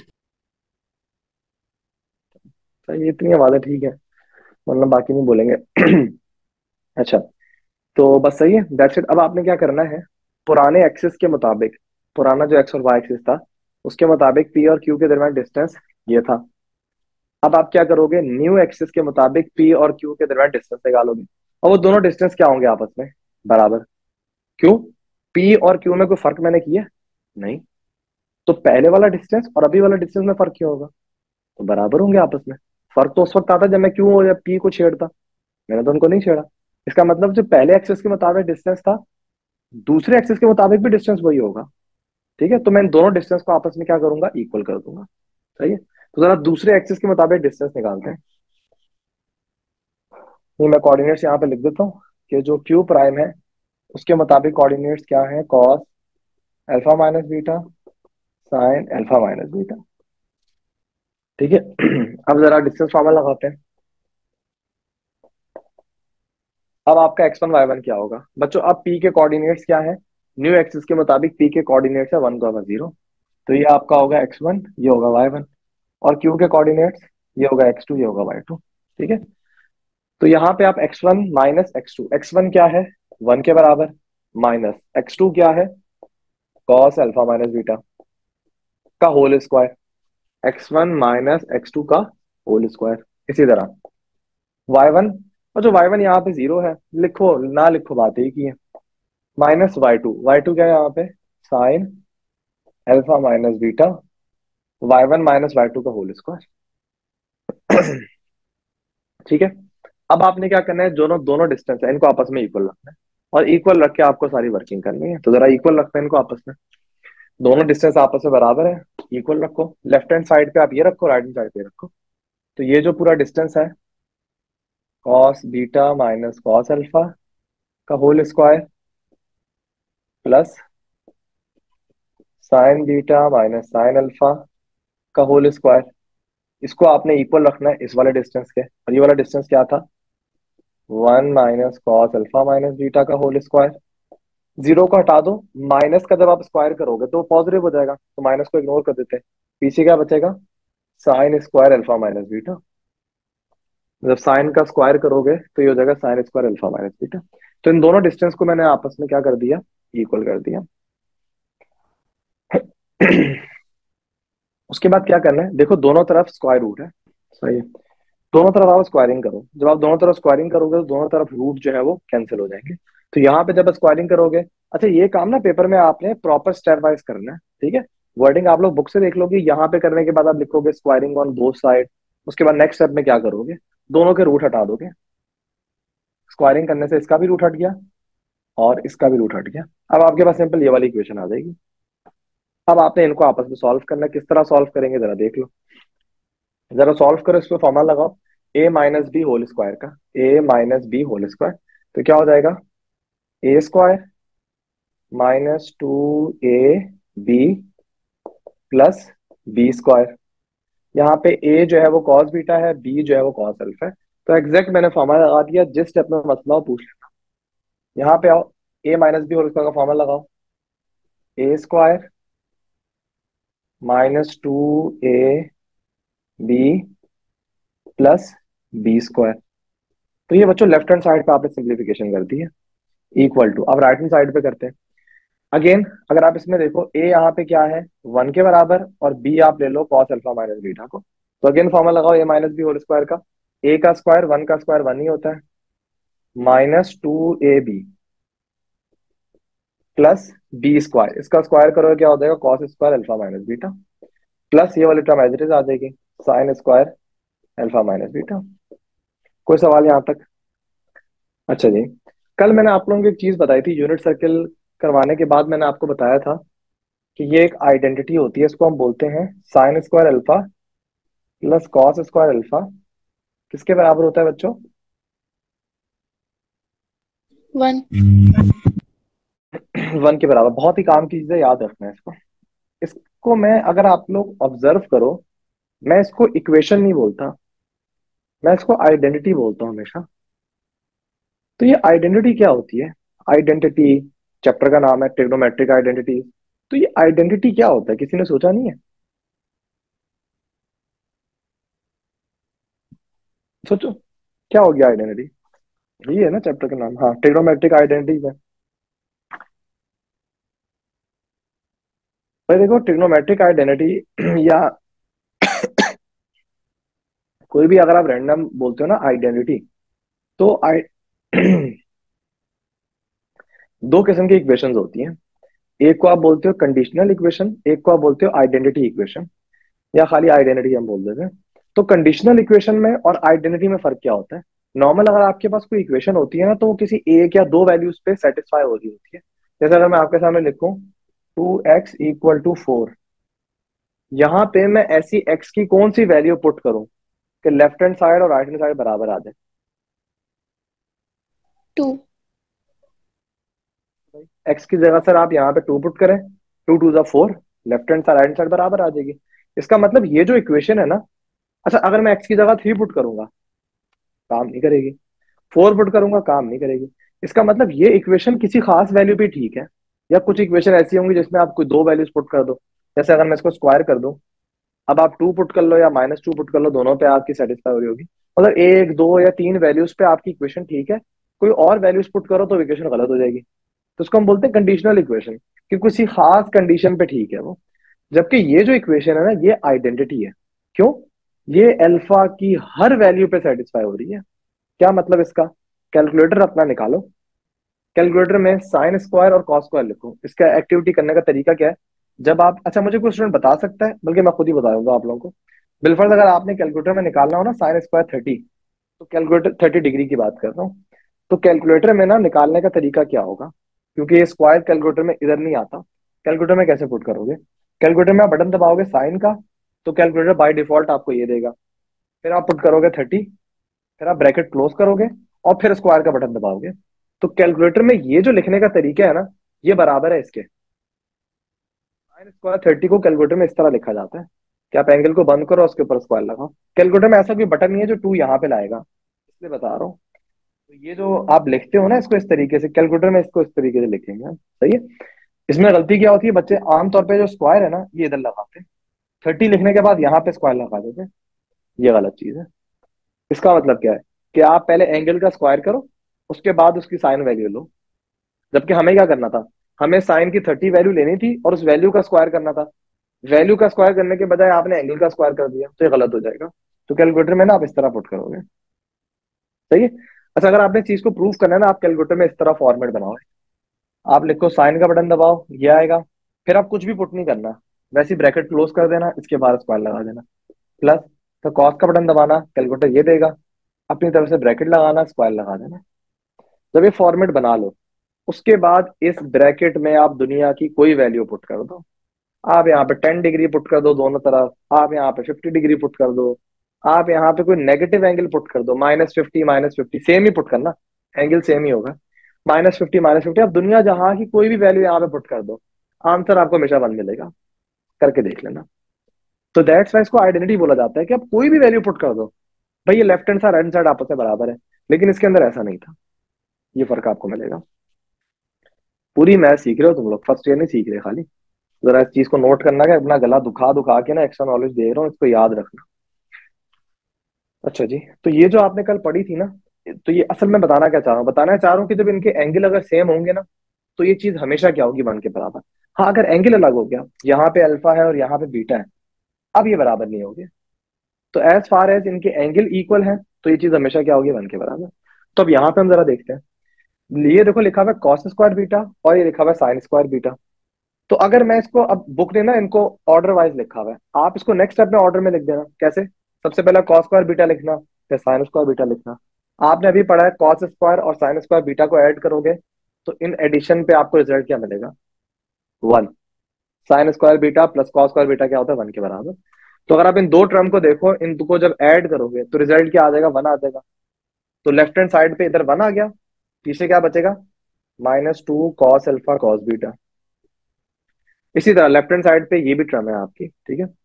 सर ये इतनी आवाज है, ठीक है, वरना बाकी नहीं बोलेंगे। अच्छा, तो बस सही है, दैट्स इट। अब आपने क्या करना है, पुराने एक्सिस के मुताबिक, पुराना जो एक्स और वाई एक्सिस था उसके मुताबिक पी और क्यू के दरमियान डिस्टेंस ये था। अब आप क्या करोगे, न्यू एक्सिस के मुताबिक पी और क्यू के दरमियान डिस्टेंस निकालोगे, और वो दोनों डिस्टेंस क्या होंगे, आपस में बराबर। क्यों, पी और क्यू में कोई फर्क मैंने किया नहीं, तो पहले वाला डिस्टेंस और अभी वाला डिस्टेंस में फर्क क्यों होगा, तो बराबर होंगे आपस में। फर्क तो उस वक्त आता जब मैं क्यू और पी को छेड़ता, मैंने तो उनको नहीं छेड़ा। इसका मतलब जो पहले एक्सिस के मुताबिक डिस्टेंस था, दूसरे एक्सिस के मुताबिक भी डिस्टेंस वही होगा। ठीक है, तो मैं इन दोनों डिस्टेंस को आपस में क्या करूंगा, इक्वल कर दूंगा। सही है, तो जरा दूसरे एक्सिस के मुताबिक डिस्टेंस निकालते हैं। ये मैं कोऑर्डिनेट्स यहाँ पे लिख देता हूँ कि जो क्यू प्राइम है उसके मुताबिक कोऑर्डिनेट्स क्या है, cos alpha minus beta sine alpha minus beta. ठीक है, अब जरा डिस्टेंस फार्मूला लगाते हैं। अब आपका एक्स वन वाई वन क्या होगा बच्चों, अब पी के कोऑर्डिनेट्स क्या है, न्यू एक्सिस के मुताबिक पी के कोऑर्डिनेट्स है वन कॉमा जीरो, तो ये आपका होगा एक्स वन, ये होगा वाई वन, और क्यू के कोऑर्डिनेट्स ये होगा एक्स टू, ये होगा वाई टू। ठीक है, तो यहाँ पे आप x one minus x two, x one क्या है वन के बराबर, माइनस एक्स टू क्या है कॉस अल्फा माइनस बीटा का whole square, x one minus x two का होल स्क्वायर। इसी तरह वाई वन, और जो वाई वन यहाँ पे जीरो है, लिखो ना लिखो बात एक ही है, minus Y two, Y two क्या है यहाँ पे sine alpha minus beta, y one minus Y two का होल स्क्वायर। ठीक है, अब आपने क्या करना है, दोनों दोनों डिस्टेंस है इनको आपस में इक्वल रखना है, और इक्वल रख के आपको सारी वर्किंग करनी है। तो जरा इक्वल रखना है इनको आपस में, दोनों डिस्टेंस आपस में बराबर है, इक्वल रखो। लेफ्ट हैंड साइड पे आप ये रखो, राइट हैंड साइड पे रखो। तो ये जो पूरा डिस्टेंस है cos beta minus cos alpha का whole square plus sine beta minus sine alpha का होल स्क्वायर, इसको आपने इक्वल रखना है इस वाले डिस्टेंस के, और ये वाला डिस्टेंस क्या था one minus cos alpha minus beta का होल स्क्वायर। जीरो को हटा दो, माइनस का जब आप स्क्वायर करोगे तो पॉजिटिव हो जाएगा, तो माइनस को इग्नोर कर देते हैं, पीछे क्या बचेगा sine square alpha minus beta. जब साइन का स्क्वायर करोगे तो ये हो जाएगा sine square alpha minus beta. तो इन दोनों डिस्टेंस को मैंने आपस में क्या कर दिया, इक्वल कर दिया। उसके बाद क्या करना है, देखो दोनों तरफ स्क्वायर रूट है, सही है, दोनों तरफ आप स्क्वायरिंग करो। जब आप दोनों तरफ स्क्वायरिंग करोगे तो दोनों तरफ रूट जो है वो कैंसिल हो जाएंगे। तो यहाँ पे जब स्क्वायरिंग करोगे, अच्छा ये काम ना पेपर में आपने प्रॉपर स्टेप वाइज करना है। ठीक है, वर्डिंग आप लोग बुक से देख लोगे, यहाँ पे करने के बाद आप लिखोगे स्क्वायरिंग ऑन बोथ साइड। उसके बाद नेक्स्ट स्टेप में क्या करोगे, दोनों के रूट हटा दोगे। स्क्वायरिंग करने से इसका भी रूट हट गया और इसका भी रूट हट गया। अब आपके पास सिंपल ये वाली इक्वेशन आ जाएगी। अब आपने इनको आपस में सॉल्व करना है, किस तरह सॉल्व करेंगे जरा देख लो। जरा सॉल्व करो, इस पे फॉर्मूला लगाओ, A minus B whole square का, A minus B whole square, तो क्या हो जाएगा A square minus two A B plus B square. यहाँ पे ए जो है वो कॉस बीटा है, बी जो है वो कॉस अल्फा है। तो एग्जैक्ट मैंने फॉर्मूला लगा दिया, जिस स्टेप में मसला हो पूछ लेना। यहाँ पे आओ, A minus B whole square का फॉर्मूला लगाओ, A square minus two A B plus B square. तो ये बच्चों लेफ्ट हैंड साइड पे आपने सिंप्लीफिकेशन कर दी है, इक्वल टू। अब राइट हैंड साइड पे करते हैं। अगेन अगर आप इसमें देखो, ए यहाँ पे क्या है वन के बराबर, और बी आप ले लो कॉस अल्फा माइनस बीटा को। तो अगेन फॉर्मूला लगाओ, A minus B whole square का, ए का स्क्वायर वन का स्क्वायर वन ही होता है, minus two A B plus B square, इसका स्क्वायर करोगे क्या हो जाएगा cos square alpha minus beta, plus ये वाली टर्म एज इट इज आ जाएगी sine square alpha minus beta. कोई सवाल यहाँ तक? अच्छा जी, कल मैंने आप लोगों को एक चीज बताई थी, यूनिट सर्किल करवाने के बाद मैंने आपको बताया था कि ये एक आइडेंटिटी होती है, इसको हम बोलते हैं sine square alpha plus cos square alpha किसके बराबर होता है बच्चों, वन। वन के बराबर। बहुत ही काम की चीज है, याद रखना है इसको। इसको मैं अगर आप लोग ऑब्जर्व करो, मैं इसको इक्वेशन नहीं बोलता, मैं इसको आइडेंटिटी बोलता हूँ हमेशा। तो ये आइडेंटिटी क्या होती है, आइडेंटिटी चैप्टर का नाम है ट्रिग्नोमेट्रिक आइडेंटिटी। तो ये आइडेंटिटी क्या होता है, किसी ने सोचा नहीं है? सोचो क्या हो गया आइडेंटिटी, ये है ना चैप्टर का नाम, हाँ ट्रिग्नोमेट्रिक आइडेंटिटी है। भाई देखो ट्रिग्नोमेट्रिक आइडेंटिटी या कोई भी अगर आप रैंडम बोलते हो ना आइडेंटिटी, तो आई दो किस्म की इक्वेशंस होती हैं। एक को आप बोलते हो कंडीशनल इक्वेशन, एक को आप बोलते हो आइडेंटिटी इक्वेशन, या खाली आइडेंटिटी हम बोल देते हैं। तो कंडीशनल इक्वेशन में और आइडेंटिटी में फर्क क्या होता है, नॉर्मल अगर आपके पास कोई इक्वेशन होती है ना तो वो किसी एक या दो वैल्यूज पे सेटिस्फाई हो रही होती है। जैसे अगर मैं आपके सामने लिखूं two x equal to four, यहाँ पे मैं ऐसी एक्स की कौन सी वैल्यू पुट करूं कि लेफ्ट हैंड साइड और राइट हैंड साइड बराबर आ जाए? टू। एक्स की जगह सर आप यहाँ पे टू पुट करें, टू टू जा four, left hand side right hand side बराबर आ जाएगी। इसका मतलब ये जो इक्वेशन है ना, अच्छा अगर मैं एक्स की जगह थ्री पुट करूंगा काम नहीं करेगी, फोर पुट करूंगा काम नहीं करेगी। इसका मतलब ये इक्वेशन किसी खास वैल्यू पे ठीक है, या कुछ इक्वेशन ऐसी होंगी जिसमें आप कोई दो वैल्यूज पुट कर दो। जैसे अगर मैं इसको स्क्वायर कर दूं, अब आप टू पुट कर लो या माइनस टू पुट कर लो, दोनों पे आपकी सेटिस्फाई हो रही होगी। अगर एक दो या तीन वैल्यूज पे आपकी इक्वेशन ठीक है, कोई और वैल्यूज पुट करो तो इक्वेशन गलत हो जाएगी। तो उसको हम बोलते हैं कंडीशनल इक्वेशन, कि किसी खास कंडीशन पे ठीक है वो। जबकि ये जो इक्वेशन है ना, ये आइडेंटिटी है। क्यों? ये अल्फा की हर वैल्यू पे सेटिस्फाई हो रही है। क्या मतलब इसका? कैलकुलेटर अपना निकालो, कैलकुलेटर में साइन स्क्वायर और कॉस स्क्वायर लिखो। इसका एक्टिविटी करने का तरीका क्या है? जब आप, अच्छा मुझे कोई स्टूडेंट बता सकता है, बल्कि मैं खुद ही बताऊंगा आप लोगों को। बिलफर्ज अगर आपने कैलकुलेटर में निकालना हो ना साइन स्क्वायर थर्टी, तो कैलकुलेटर थर्टी डिग्री की बात कर रहा हूँ, तो कैलकुलेटर में ना निकालने का तरीका क्या होगा? क्योंकि ये स्क्वायर कैलकुलेटर में इधर नहीं आता, कैलकुलेटर में कैसे पुट करोगे? कैलकुलेटर में आप बटन दबाओगे साइन का, तो कैलकुलेटर बाय डिफॉल्ट आपको ये देगा। फिर आप पुट करोगे थर्टी, फिर आप ब्रैकेट क्लोज करोगे और फिर स्क्वायर का बटन दबाओगे। तो कैलकुलेटर में ये जो लिखने का तरीका है ना, ये बराबर है इसके। साइन स्क्वायर थर्टी को कैलकुलेटर में इस तरह लिखा जाता है कि आप एंगल को बंद करो, उसके ऊपर स्क्वायर लगाओ। कैलकुलेटर में ऐसा कोई बटन नहीं है जो टू यहाँ पे लाएगा, इसलिए बता रहा हूँ। तो ये जो आप लिखते हो ना इसको इस तरीके से, कैलकुलेटर में इसको इस तरीके से लिखेंगे हम, सही है। इसमें गलती क्या होती है, बच्चे आमतौर पे जो स्क्वायर है ना ये इधर लगाते हैं, थर्टी लिखने के बाद यहाँ पे स्क्वायर लगा देते हैं। ये गलत चीज है। इसका मतलब क्या है कि आप पहले एंगल का स्क्वायर करो, उसके बाद उसकी साइन वैल्यू लो। जबकि हमें क्या करना था, हमें साइन की थर्टी वैल्यू लेनी थी और उस वैल्यू का स्क्वायर करना था। वैल्यू का स्क्वायर करने के बजाय आपने एंगल का स्क्वायर कर दिया, तो ये गलत हो जाएगा। तो कैलकुलेटर में ना आप इस तरह पुट करोगे, सही है। अच्छा अगर आपने चीज को प्रूव करना है ना, आप कैलकुलेटर में इस तरह फॉर्मेट बनाओ। आप लिखो साइन का बटन दबाओ, ये आएगा। फिर आप कुछ भी पुट नहीं करना, वैसे ही ब्रैकेट क्लोज कर देना, इसके बाद स्क्वायर लगा देना। प्लस तो कॉस का बटन दबाना, कैलकुलेटर ये देगा, अपनी तरफ से ब्रैकेट लगाना, स्क्वायर लगा देना। जब ये फॉर्मेट बना लो, उसके बाद इस ब्रैकेट में आप दुनिया की कोई वैल्यू पुट कर दो। आप यहाँ पे टेन डिग्री पुट कर दो दोनों तरफ, आप यहाँ पे फिफ्टी डिग्री पुट कर दो, आप यहाँ पे कोई नेगेटिव एंगल पुट कर दो, minus fifty minus fifty same ही पुट करना, एंगल सेम ही होगा। माइनस फिफ्टी माइनस फिफ्टी आप दुनिया जहां की कोई भी वैल्यू यहाँ पे पुट कर दो, आंसर आपको हमेशा वन मिलेगा। करके देख लेना। तो दैट्स वाई इसको आइडेंटिटी बोला जाता है कि आप कोई भी वैल्यू पुट कर दो, भाई ये left hand side right hand side आपस में बराबर है। लेकिन इसके अंदर ऐसा नहीं था, ये फर्क आपको मिलेगा। पूरी मैथ सीख रहे हो तुम लोग, फर्स्ट ईयर नहीं सीख रहे खाली। जरा इस चीज को नोट करना कि अपना गला दुखा दुखा के ना एक्स्ट्रा नॉलेज दे रहा हूँ, इसको याद रखना। अच्छा जी, तो ये जो आपने कल पढ़ी थी ना, तो ये असल में बताना क्या चाह रहा हूँ, बताना चाह रहा हूँ कि जब इनके एंगल अगर सेम होंगे ना, तो ये चीज हमेशा क्या होगी, वन के बराबर। हाँ अगर एंगल अलग हो गया, यहाँ पे अल्फा है और यहाँ पे बीटा है, अब ये बराबर नहीं होगी। तो एज फार एज इनके एंगल इक्वल है, तो ये चीज हमेशा क्या होगी, वन के बराबर। तो अब यहाँ पे हम जरा देखते हैं, ये देखो लिखा हुआ है कॉस स्क्वायर बीटा और ये लिखा हुआ है साइन स्क्वायर बीटा। तो अगर मैं इसको, अब बुक ने ना इनको ऑर्डर वाइज लिखा हुआ है, आप इसको नेक्स्ट स्टेप में ऑर्डर में लिख देना। कैसे? सबसे पहले कॉस स्क्वायर बीटा लिखना, फिर साइन स्क्वायर बीटा लिखना। आपने अभी पढ़ा है कॉस स्क्वायर और साइन स्क्वायर बीटा को ऐड करोगे तो इन एडिशन पे आपको रिजल्ट क्या मिलेगा, one. Sine square beta plus cos square beta क्या होता है, वन के बराबर। तो अगर आप इन दो टर्म को देखो, इन दो को जब ऐड करोगे तो रिजल्ट क्या आ जाएगा, वन आ जाएगा। तो लेफ्ट हैंड साइड पे इधर वन आ गया, पीछे क्या बचेगा, minus two cos alpha cos beta. इसी तरह लेफ्ट हैंड साइड पे ये भी टर्म है आपकी, ठीक है।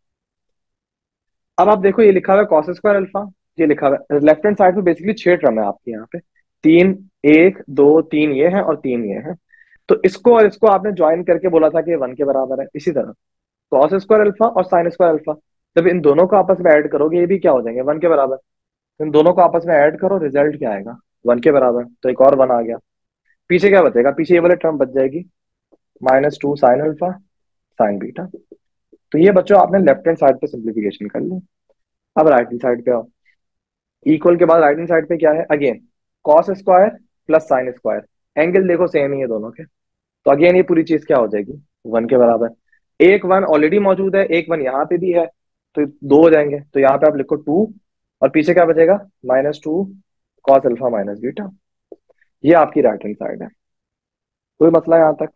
अब आप देखो ये लिखा हुआ है कॉस स्क्वायर अल्फा, ये लिखा हुआ है लेफ्ट हैंड साइड पे बेसिकली छह टर्म है आपके यहाँ पे, तीन, एक दो तीन ये है और तीन ये है। तो इसको और इसको आपने ज्वाइन करके बोला था कि वन के बराबर है। इसी तरह कॉस स्क्वायर अल्फा और साइन स्क्वायर अल्फा, जब इन दोनों को आपस में ऐड करोगे ये भी क्या हो जाएंगे, वन के बराबर। इन दोनों को आपस में ऐड करो, रिजल्ट क्या आएगा, वन के बराबर। तो एक और वन आ गया, पीछे क्या बचेगा, पीछे ये वाले टर्म बच जाएगी, minus two sine alpha sine beta. तो ये बच्चों आपने लेफ्ट हैंड साइड पे सिंप्लीफिकेशन कर ली। अब राइट हैंड साइड पे आओ, इक्वल के बाद राइट हैंड साइड पे क्या है, again cos square plus sine square. Angle देखो सेम ही है दोनों के, तो अगेन ये पूरी चीज क्या हो जाएगी, वन के बराबर। एक वन ऑलरेडी मौजूद है, एक वन यहाँ पे भी है, तो दो हो जाएंगे। तो यहाँ पे आप लिखो टू और पीछे क्या बचेगा, minus two cos alpha minus beta. ये आपकी राइट हैंड साइड है। कोई मसला है यहाँ तक?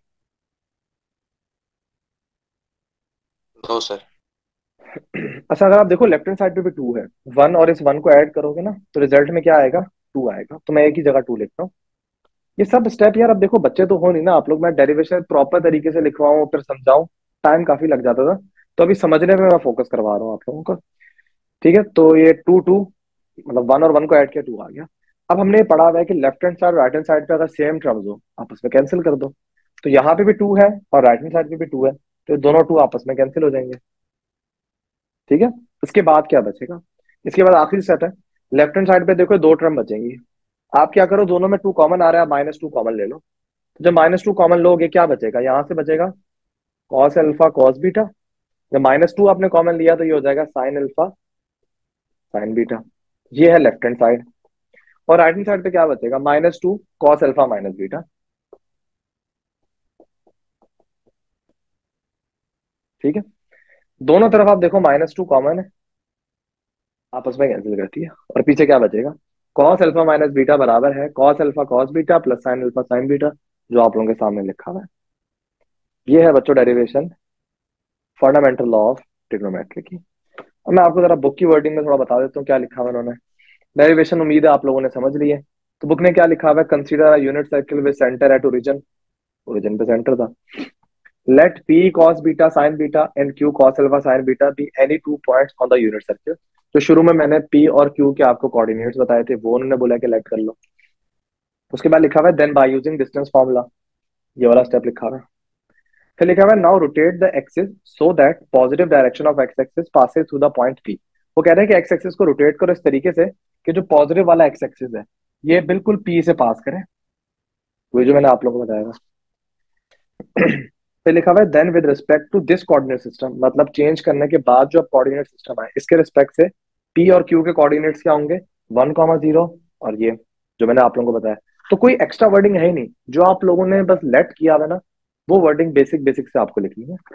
No sir. अच्छा, अगर आप देखो लेफ्ट हैंड साइड पे भी टू है, वन और इस वन को ऐड करोगे ना तो रिजल्ट में क्या आएगा? टू आएगा। तो मैं एक ही जगह टू लिखता हूँ। ये सब स्टेप यार, अब देखो बच्चे तो हो नहीं ना आप लोग, मैं डेरिवेशन प्रॉपर तरीके से लिखवाऊं फिर समझाऊं, टाइम काफी लग जाता था। तो अभी समझने में मैं फोकस करवा रहा हूँ आप लोगों को। ठीक है, तो ये टू टू मतलब वन और वन को ऐड किया, टू आ गया। अब हमने ये पढ़ा हुआ है कि left hand side right hand side पे अगर सेम टर्म्स हो आपस में कैंसिल कर दो। तो यहाँ पे भी टू है और राइट हैंड साइड पे भी टू है, तो ये दोनों टू आपस में कैंसिल हो जाएंगे। ठीक है, इसके बाद क्या बचेगा? इसके बाद आखिरी सेट है, लेफ्ट हैंड साइड पे देखो दो टर्म बचेंगी। आप क्या करो, दोनों में टू कॉमन आ रहा है, माइनस टू कॉमन ले लो। तो जब माइनस टू कॉमन लोगे क्या बचेगा? यहाँ से बचेगा कॉस अल्फा कॉस बीटा। जब माइनस टू आपने कॉमन लिया तो ये हो जाएगा साइन अल्फा साइन बीटा। ये है लेफ्ट हैंड साइड। और राइट हैंड साइड पे क्या बचेगा? Minus two cos alpha minus beta. ठीक है, दोनों तरफ आप देखो माइनस टू कॉमन है, आपस में कैंसिल करती है, और पीछे क्या बचेगा? कॉस अल्फा माइनस बीटा बराबर है cos alpha cos beta plus sine alpha sine beta, जो आप लोगों के सामने लिखा हुआ है। ये है बच्चों derivation, fundamental law of trigonometry की। अब मैं आपको जरा बुक की वर्डिंग में थोड़ा बता देता हूँ क्या लिखा हुआ है उन्होंने। डेरिवेशन उम्मीद है आप लोगों ने समझ ली है। तो बुक ने क्या लिखा हुआ है? Consider unit circle with centre at origin, origin पे सेंटर था। Let P cos beta sine beta and Q cos alpha sine beta be any two points on the unit circle. तो शुरू में मैंने पी और क्यू के आपको coordinates बताए थे, वो उन्होंने बोला कि लेट कर लो। उसके बाद लिखा हुआ है then by using distance formula, ये वाला स्टेप लिखा हुआ है। फिर लिखा हुआ है now rotate the axis so that positive direction of x axis passes through the point P. वो कह रहे हैं कि एक्स एक्सिस को रोटेट करो इस तरीके से कि जो पॉजिटिव वाला एक्स एक्सिस है ये बिल्कुल पी से पास करे, वही जो मैंने आप लोगों को बताया था। फिर लिखा हुआ है then with respect to this coordinate system, मतलब चेंज करने के बाद जो कोऑर्डिनेट सिस्टम है इसके रिस्पेक्ट से पी और क्यू के कोऑर्डिनेट्स क्या होंगे? वन कॉमा जीरो और ये जो मैंने आप लोगों को बताया। तो कोई एक्स्ट्रा वर्डिंग है ही नहीं, जो आप लोगों ने बस लेट किया हुआ ना वो वर्डिंग बेसिक बेसिक से आपको लिखनी है।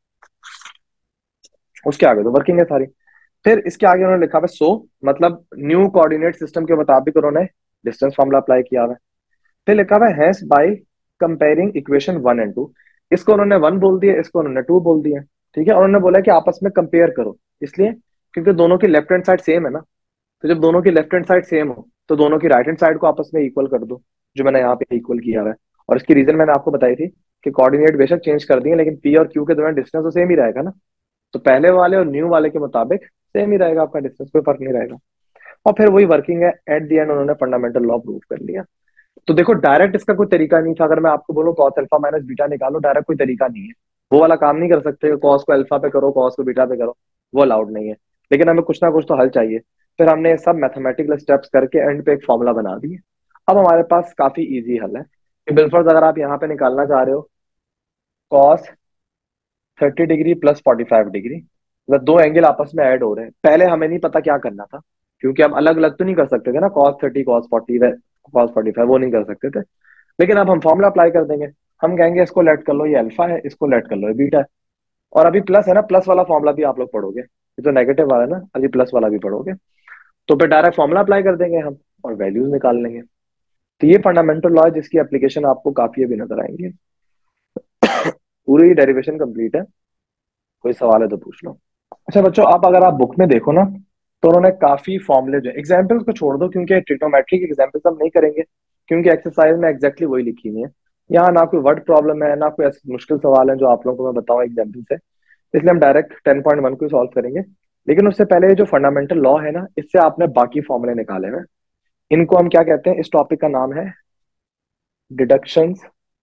उसके आगे तो वर्किंग है सारी। फिर इसके आगे उन्होंने लिखा हुआ है सो, मतलब न्यू कोऑर्डिनेट सिस्टम के मुताबिक उन्होंने डिस्टेंस फॉर्मूला अप्लाई किया हुआ है। फिर लिखा हुआ है hence by comparing equation one and two. इसको उन्होंने वन बोल दिया, इसको उन्होंने टू बोल दिया। ठीक है, और उन्होंने बोला कि आपस में कंपेयर करो, इसलिए क्योंकि दोनों की लेफ्ट हैंड साइड सेम है ना। तो जब दोनों की लेफ्ट हैंड साइड सेम हो तो दोनों की राइट हैंड साइड को आपस में इक्वल कर दो, जो मैंने यहाँ पे इक्वल किया हुआ है। और इसकी रीजन मैंने आपको बताई थी कि कोऑर्डिनेट बेशक चेंज कर दिए लेकिन पी और क्यू के दरमियान डिस्टेंस तो सेम ही रहेगा ना। तो पहले वाले और न्यू वाले के मुताबिक सेम ही रहेगा आपका डिस्टेंस, कोई फर्क नहीं रहेगा। और फिर वही वर्किंग है, एट द एंड उन्होंने फंडामेंटल लॉ प्रूव कर लिया। तो देखो डायरेक्ट इसका कोई तरीका नहीं था, अगर मैं आपको बोलूं कॉस अल्फा माइनस बीटा निकालो, डायरेक्ट कोई तरीका नहीं है। वो वाला काम नहीं कर सकते, कॉस को अल्फा पे करो कॉस को बीटा पे करो, वो अलाउड नहीं है। लेकिन हमें कुछ ना कुछ तो हल चाहिए। फिर हमने ये सब मैथमेटिकल स्टेप्स करके एंड पे एक फॉर्मूला बना दिए। अब हमारे पास काफी इजी हल है कि बिलफर्ज अगर आप यहाँ पे निकालना चाह रहे हो cos thirty degree plus forty five degree, मतलब दो एंगल आपस में ऐड हो रहे हैं। पहले हमें नहीं पता क्या करना था, क्योंकि हम अलग अलग तो नहीं कर सकते थे ना, cos thirty cos forty cos forty five वो नहीं कर सकते थे। लेकिन अब हम फॉर्मूला अप्लाई कर देंगे, हम कहेंगे इसको लेट कर लो ये अल्फा है, इसको लेट कर लो ये बीटा है। और अभी प्लस है ना, प्लस वाला फॉर्मूला भी आप लोग पढ़ोगे, ये जो नेगेटिव वाला है ना अभी प्लस वाला भी पढ़ोगे। तो फिर डायरेक्ट फॉर्मूला अप्लाई कर देंगे हम और वैल्यूज निकाल लेंगे। तो ये फंडामेंटल लॉ है जिसकी एप्लीकेशन आपको काफी अभी नजर आएंगे। पूरी डेरिवेशन कंप्लीट है, कोई सवाल है तो पूछ लो। अच्छा बच्चों, आप अगर आप बुक में देखो ना तो उन्होंने काफी फॉर्मुले जो एग्जाम्पल्स को छोड़ दो, क्योंकि ट्रिग्नोमेट्री के एग्जाम्पल्स हम नहीं करेंगे, क्योंकि एक्सरसाइज में एग्जैक्टली वही लिखी हुई है। यहाँ ना कोई वर्ड प्रॉब्लम है ना कोई ऐसे मुश्किल सवाल है जो आप लोगों को मैं बताऊं एग्जाम्पल से, इसलिए हम डायरेक्ट टेन पॉइंट वन को सॉल्व करेंगे। लेकिन उससे पहले जो फंडामेंटल लॉ है ना, इससे आपने बाकी फॉर्मुले निकाले हुए, इनको हम क्या कहते हैं? इस टॉपिक का नाम है deduction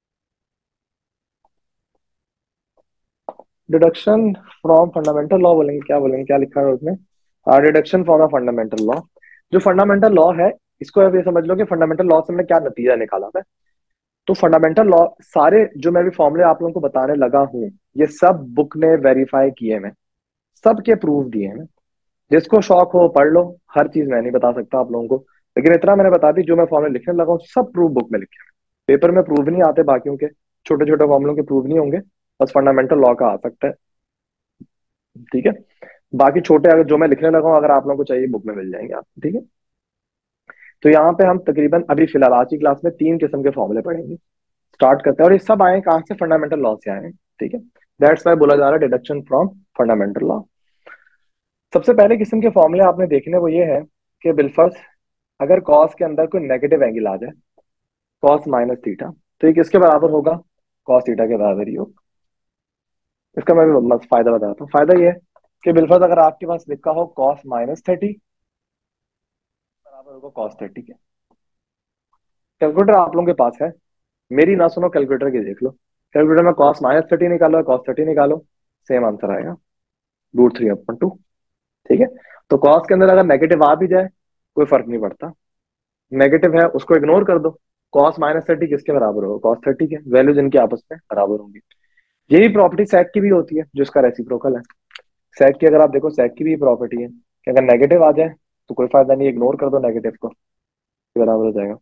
deduction from fundamental law बोलेंगे, क्या बोलेंगे, क्या लिखा है उसमें? हाँ, deduction from the fundamental law. जो फंडामेंटल लॉ है इसको अब ये समझ लो कि फंडामेंटल लॉ से हमने क्या नतीजा निकाला है। तो फंडामेंटल लॉ सारे जो मैं भी फॉर्मुले आप लोगों को बताने लगा हूँ ये सब बुक ने वेरीफाई किए हैं, सबके प्रूफ दिए हैं। जिसको शौक हो पढ़ लो, हर चीज मैं नहीं बता सकता आप लोगों को, लेकिन इतना मैंने बता दी जो मैं फॉर्मुले लिखने लगा हूँ सब प्रूफ बुक में लिखे हैं। पेपर में प्रूफ नहीं आते बाकियों के, छोटे छोटे फॉर्मुलों के प्रूफ नहीं होंगे, बस फंडामेंटल लॉ का आ सकता है। ठीक है, बाकी छोटे अगर जो मैं लिखने लगा हूँ अगर आप लोगों को चाहिए बुक में मिल जाएंगे आप। ठीक है, तो यहाँ पे हम तकरीबन अभी फिलहाल आज की क्लास में तीन किस्म के फॉर्मूले पढ़ेंगे। स्टार्ट करते हैं, और ये सब आए कहाँ से? फंडामेंटल लॉ से आए हैं, ठीक है। दैट्स वाई बोला जा रहा है डिडक्शन फ्रॉम फंडामेंटल लॉ। सबसे पहले किस्म के फॉर्मूले आपने देखने वो ये है कि बिलफर्ज अगर कॉस के अंदर कोई नेगेटिव एंगल आ जाए, कॉस माइनस थीटा, तो ये किसके बराबर होगा? कॉस थीटा के बराबर ही होगा। इसका मैं भी मस्त फायदा बताता हूँ। फायदा ये है कि बिलफर्ज अगर आपके पास लिखा हो कॉस माइनस थर्टी बराबर होगा कॉस थर्टी के। कैलकुलेटर आप लोगों के पास है, मेरी ना सुनो, कैलकुलेटर की देख लो। कैलकुलेटर में कॉस माइनस थर्टी निकालो, कॉस थर्टी निकालो, सेम आंसर आएगा, रूट थ्री अपन टू, ठीक है। तो कॉस के अंदर अगर नेगेटिव आ भी जाए कोई फर्क नहीं पड़ता, नेगेटिव है उसको इग्नोर कर दो। कॉस माइनस थर्टी किसके बराबर होगा? कॉस थर्टी के। वैल्यूज इनकी आपस में बराबर होंगी। यही प्रॉपर्टी सेक की भी होती है, जो इसका रेसिप्रोकल है। सेक की अगर आप देखो, सेक की भी प्रॉपर्टी है कि अगर नेगेटिव आ जाए तो कोई फायदा नहीं, इग्नोर कर दो नेगेटिव को, बराबर हो जाएगा।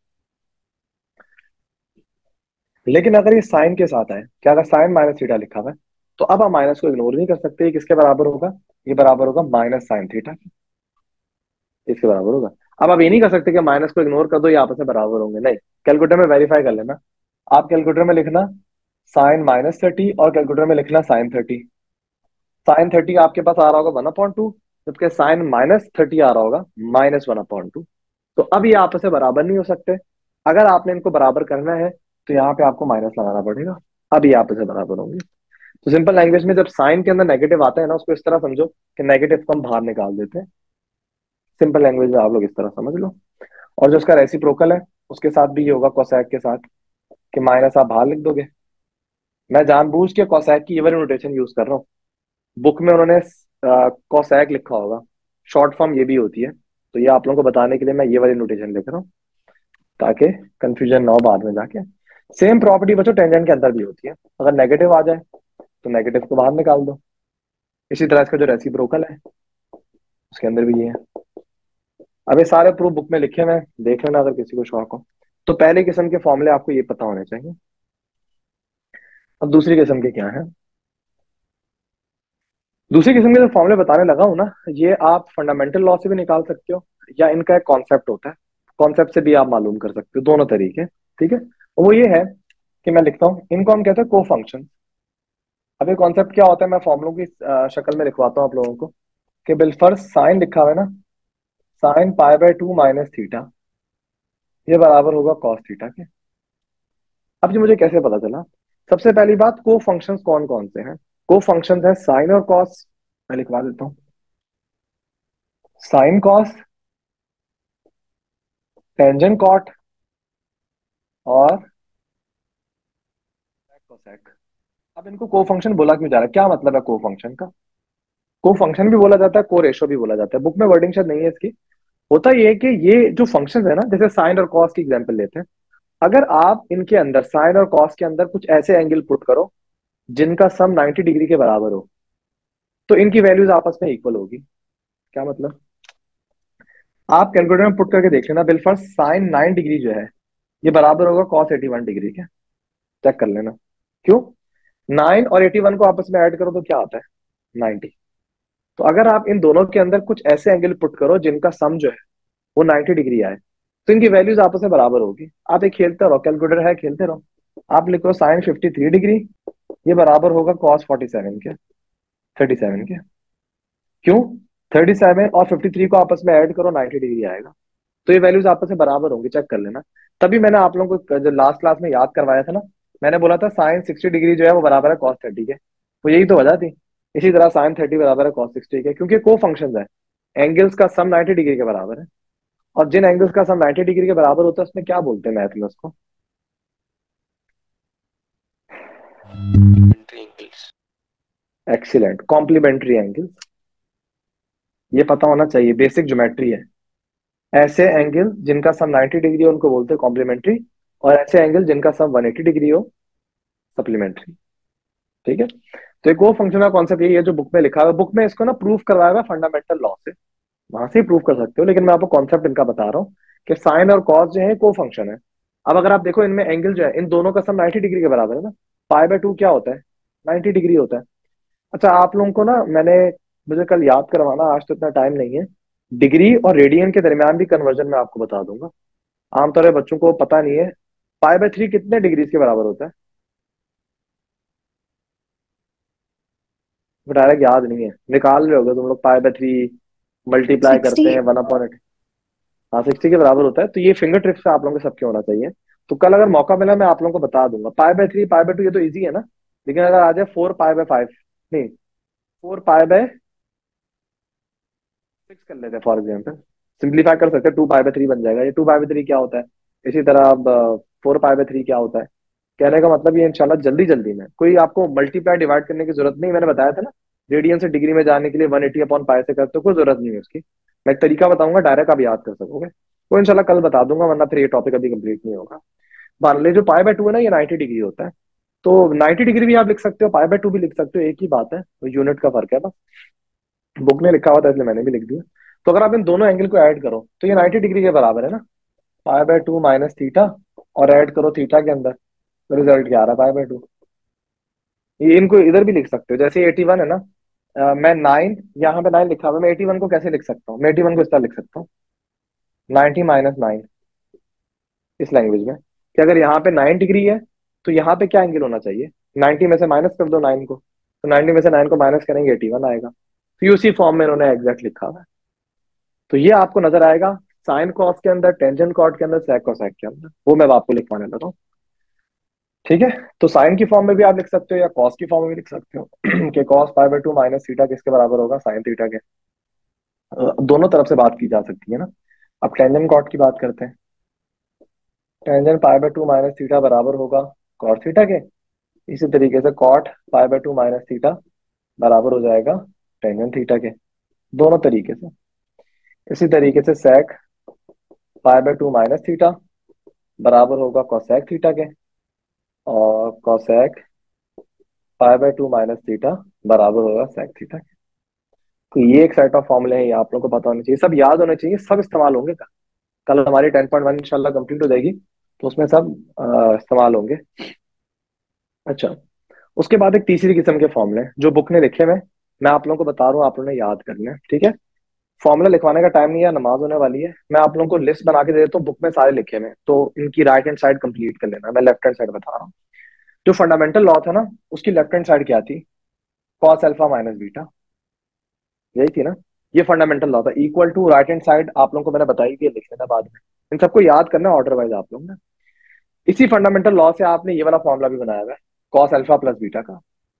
लेकिन अगर ये साइन के साथ आए, क्या अगर साइन माइनस थीटा लिखा हुआ है, तो अब हम माइनस को इग्नोर नहीं कर सकते। ये किसके बराबर होगा? ये बराबर होगा माइनस साइन थीटा के, इसके बराबर होगा। अब आप ये नहीं कर सकते कि माइनस को इग्नोर कर दो, ये आपस में बराबर होंगे, नहीं। कैलकुलेटर में वेरीफाई कर लेना। आप कैलकुलेटर में लिखना साइन माइनस थर्टी और कैलकुलेटर में लिखना साइन थर्टी। साइन थर्टी आपके पास आ रहा होगा वन अपॉइंट टू, जबकि साइन माइनस थर्टी आ रहा होगा माइनस वन अपॉइंट टू। तो अब ये आपस में बराबर नहीं हो सकते। अगर आपने इनको बराबर करना है तो यहाँ पे आपको माइनस लगाना पड़ेगा, अब ये आपस में बराबर होंगे। तो सिंपल लैंग्वेज में जब साइन के अंदर नेगेटिव आता है ना, उसको इस तरह समझो कि नेगेटिव को हम बाहर निकाल देते हैं। सिंपल लैंग्वेज में आप लोग इस तरह समझ लो। और जो उसका रेसिप्रोकल है उसके साथ भी ये होगा कोसैक के साथ, कि माइनस आप बाहर लिख दोगे। मैं जानबूझ के कोसैक की ये वाली नोटेशन यूज कर रहा हूँ। बुक में उन्होंने कोसैक लिखा होगा, शॉर्ट फॉर्म ये भी होती है, तो ये आप लोगों को बताने के लिए मैं ये वाली नोटेशन लिख रहा हूँ, ताकि कंफ्यूजन ना हो बाद में जाके। सेम प्रॉपर्टी बच्चों टेंजेंट के अंदर भी होती है। अगर नेगेटिव आ जाए तो नेगेटिव को बाहर निकाल दो। इसी तरह इसका जो रेसिप्रोकल है उसके अंदर भी ये है। अब ये सारे प्रूफ बुक में लिखे हुए, देख लेना अगर किसी को शौक हो। तो पहले किस्म के फॉर्मूले आपको ये पता होने चाहिए। अब दूसरी किस्म के क्या है? दूसरी किस्म के जो फॉर्मूले बताने लगा हूं ना, ये आप फंडामेंटल लॉ से भी निकाल सकते हो, या इनका एक कॉन्सेप्ट होता है, कॉन्सेप्ट से भी आप मालूम कर सकते हो, दोनों तरीके, ठीक है। वो ये है कि मैं लिखता हूँ, इनको हम कहते हैं को फंक्शन। अब ये कॉन्सेप्ट क्या होता है, मैं फॉर्मूलों की अ, शक्ल में लिखवाता हूँ आप लोगों को, कि बिलफर्ज साइन लिखा हुआ है ना, sine pi by two minus theta, ये बराबर होगा कॉस थीटा के। अब ये मुझे कैसे पता चला? सबसे पहली बात, को फंक्शंस कौन कौन से हैं? को फंक्शंस हैं साइन और कॉस। मैं लिखवा देता हूँ, साइन कॉस, टेंजेंट कॉट और कोसेक। अब इनको को फंक्शन बोला क्यों जा रहा है? क्या मतलब है को फंक्शन का? को फंक्शन भी बोला जाता है, को रेशो भी बोला जाता है। बुक में वर्डिंग शायद नहीं है इसकी। होता ये है कि ये जो फंक्शन है ना, जैसे साइन और कॉस की एग्जांपल लेते हैं, अगर आप इनके अंदर साइन और कॉस के अंदर कुछ ऐसे एंगल पुट करो जिनका सम नाइन्टी डिग्री के बराबर हो, तो इनकी वैल्यूज आपस में इक्वल होगी। क्या मतलब? आप कैलकुलेटर में पुट करके देख लेना, बिलफर्ज साइन नाइन डिग्री जो है ये बराबर होगा कॉस एटी वन डिग्री के। चेक कर लेना। क्यों? नाइन और एटी वन को आपस में ऐड करो तो क्या आता है? नाइन्टी। तो अगर आप इन दोनों के अंदर कुछ ऐसे एंगल पुट करो जिनका सम जो है वो नाइन्टी डिग्री आए, तो इनकी वैल्यूज आपस में बराबर होगी। आप एक खेलते रहो, कैलकुलेटर है, खेलते रहो। आप लिखो साइन फिफ्टी थ्री डिग्री, ये बराबर होगा कॉस फोर्टी सेवन के, थर्टी सेवन के। क्यों? थर्टी सेवन और फिफ्टी थ्री को आपस में ऐड करो, नाइन्टी डिग्री आएगा। तो ये वैल्यूज आपस में बराबर होंगी, चेक कर लेना। तभी मैंने आप लोगों को जो लास्ट क्लास में याद करवाया था ना, मैंने बोला था साइन सिक्सटी डिग्री जो है वो बराबर है कॉस थर्टी के। तो यही तो वजह थी। इसी तरह साइन थर्टी बराबर है कॉस सिक्सटी के, क्योंकि को फंक्शन है, एंगल्स का सम नाइन्टी डिग्री के बराबर है। और जिन एंगल्स का सम नाइन्टी डिग्री के बराबर होता है उसमें क्या बोलते हैं मैथ में उसको? Complementary angles. Excellent, complementary angles. ये पता होना चाहिए, बेसिक ज्योमेट्री है। ऐसे एंगल जिनका सम नाइन्टी डिग्री हो उनको बोलते हैं कॉम्प्लीमेंट्री, और ऐसे एंगल जिनका सम वन एटी डिग्री हो सप्लीमेंट्री, ठीक है। तो एक वो फंक्शन का कॉन्सेप्ट यही है जो बुक में लिखा हुआ है। बुक में इसको ना प्रूफ करवाया हुआ फंडामेंटल लॉ से, वहां से ही प्रूफ कर सकते हो, लेकिन मैं आपको कॉन्सेप्ट इनका बता रहा हूँ कि साइन और कॉस जो है को फंक्शन है। अब अगर आप देखो इनमें एंगल जो है इन दोनों का सम नाइन्टी डिग्री के बराबर है ना, पाई बाय टू क्या होता है? नाइन्टी डिग्री होता है। अच्छा, आप लोगों को ना मैंने, मुझे कल याद करवाना, आज तो इतना टाइम नहीं है, डिग्री और रेडियन के दरमियान भी कन्वर्जन मैं आपको बता दूंगा। आमतौर पर बच्चों को पता नहीं है पाई बाय थ्री कितने डिग्रीज के बराबर होता है, डायरेक्ट याद नहीं है, निकाल रहे होगे तुम लोग, पाई बाय थ्री मल्टीप्लाई करते सिक्सटी। हैं वन अपॉन एट। हाँ सिक्सटी के बराबर होता है, तो ये फिंगर ट्रिप से आप लोगों के सबके होना चाहिए। तो कल अगर मौका मिला मैं आप लोगों को बता दूंगा pi by three pi by two, ये तो इजी है ना। लेकिन अगर आ जाए फोर पाई बाय फाइव, नहीं फोर पाई बाय सिक्स कर लेते हैं फॉर एग्जाम्पल, सिंप्लीफाई कर सकते हैं, टू पाई बाय थ्री बन जाएगा। ये टू पाई बाय थ्री क्या होता है, इसी तरह अब फोर पाई बाय थ्री क्या होता है। कहने का मतलब ये इंशाल्लाह जल्दी जल्दी में कोई आपको मल्टीप्लाई डिवाइड करने की जरूरत नहीं, मैंने बताया था ना रेडियन से डिग्री में जाने के लिए वन एटी अपॉन पाई से करते हो, कोई जरूरत नहीं है उसकी। मैं एक तरीका बताऊंगा डायरेक्ट आप याद कर सकोगे, वो इंशाल्लाह कल बता दूंगा, वरना फिर ये टॉपिक अभी कंप्लीट नहीं होगा। मान लीजिए जो पाई बाय टू है ना, ये नाइन्टी डिग्री होता है, तो नाइन्टी डिग्री भी आप लिख सकते हो, पाई बाय टू भी लिख सकते हो, एक ही बात है, यूनिट का फर्क है बस। बुक में लिखा हुआ था इसलिए मैंने भी लिख दिया। तो अगर आप इन दोनों एंगल को ऐड करो तो ये नाइन्टी डिग्री के बराबर है ना, pi by two minus theta, और ऐड करो थीटा के अंदर, तो रिजल्ट क्या आ रहा है पाई बाय टू। ये इनको इधर भी लिख सकते हो, जैसे एटी वन है ना, अ, मैं नाइन, यहाँ पे नाइन लिखा हुआ है, मैं एटी वन को कैसे लिख सकता हूँ, मैं एटी वन को इस तरह लिख सकता हूँ, नाइन्टी माइनस नाइन, इस लैंग्वेज में कि अगर यहाँ पे नाइन डिग्री है तो यहाँ पे क्या एंगल होना चाहिए, नाइन्टी में से माइनस कर दो नाइन को, तो नाइन्टी में से नाइन को माइनस करेंगे एटी वन आएगा। तो ये उसी फॉर्म में इन्होंने एग्जैक्ट लिखा हुआ है। तो ये आपको नजर आएगा साइन कॉस के अंदर, टेंजेंट कॉट के अंदर, सेक कोसेक के अंदर, वो मैं आपको लिखवाने लगा हूँ। ठीक है, तो साइन की फॉर्म में भी आप लिख सकते हो या कॉस की फॉर्म में भी लिख सकते हो कि cos pi by two minus theta किसके बराबर होगा, साइन थीटा के। अ, दोनों तरफ से बात की जा सकती है ना। अब टेंजेंट कॉट की बात करते हैं, tangent pi by two minus theta बराबर होगा कॉट थीटा के। इसी तरीके से cot pi by two minus theta बराबर हो जाएगा टेंजेंट थीटा के, दोनों तरीके से। इसी तरीके से sec pi by two minus theta बराबर होगा कोसेक थीटा के, और cosec pi by two minus theta बराबर होगा सेक थीटा के। तो ये एक सेट ऑफ फॉर्मूले हैं, ये आप लोगों को पता होने चाहिए, सब याद होने चाहिए, सब इस्तेमाल होंगे कल। कल हमारी टेन पॉइंट वन इंशाल्लाह कंप्लीट हो जाएगी, तो उसमें सब अ, इस्तेमाल होंगे। अच्छा, उसके बाद एक तीसरी किस्म के फॉर्मूले हैं जो बुक ने लिखे हुए हैं, मैं आप लोगों को बता रहा हूँ, आप लोगों ने याद करने हैं। ठीक है, फॉर्मूला लिखवाने का टाइम नहीं है, नमाज होने वाली है, मैं आप लोगों को लिस्ट बना के दे देता हूँ, बुक में सारे लिखे हुए हैं, तो इनकी राइट हैंड साइड कंप्लीट कर लेना, मैं लेफ्ट हैंड साइड बता रहा हूँ। जो फंडामेंटल लॉ था ना, उसकी लेफ्ट हैंड साइड क्या थी, कॉस अल्फा माइनस बीटा, यही थी ना। ये फंडामेंटल लॉ था, equal to right hand side आप लोगों को मैंने बताई कि लिख लेना बाद में, इन सबको याद करना ऑर्डर वाइज आप लोग ने। इसी फंडामेंटल लॉ से आपने ये वाला फॉर्मूला भी बनाया हुआ है, कॉस अल्फा प्लस बीटा का।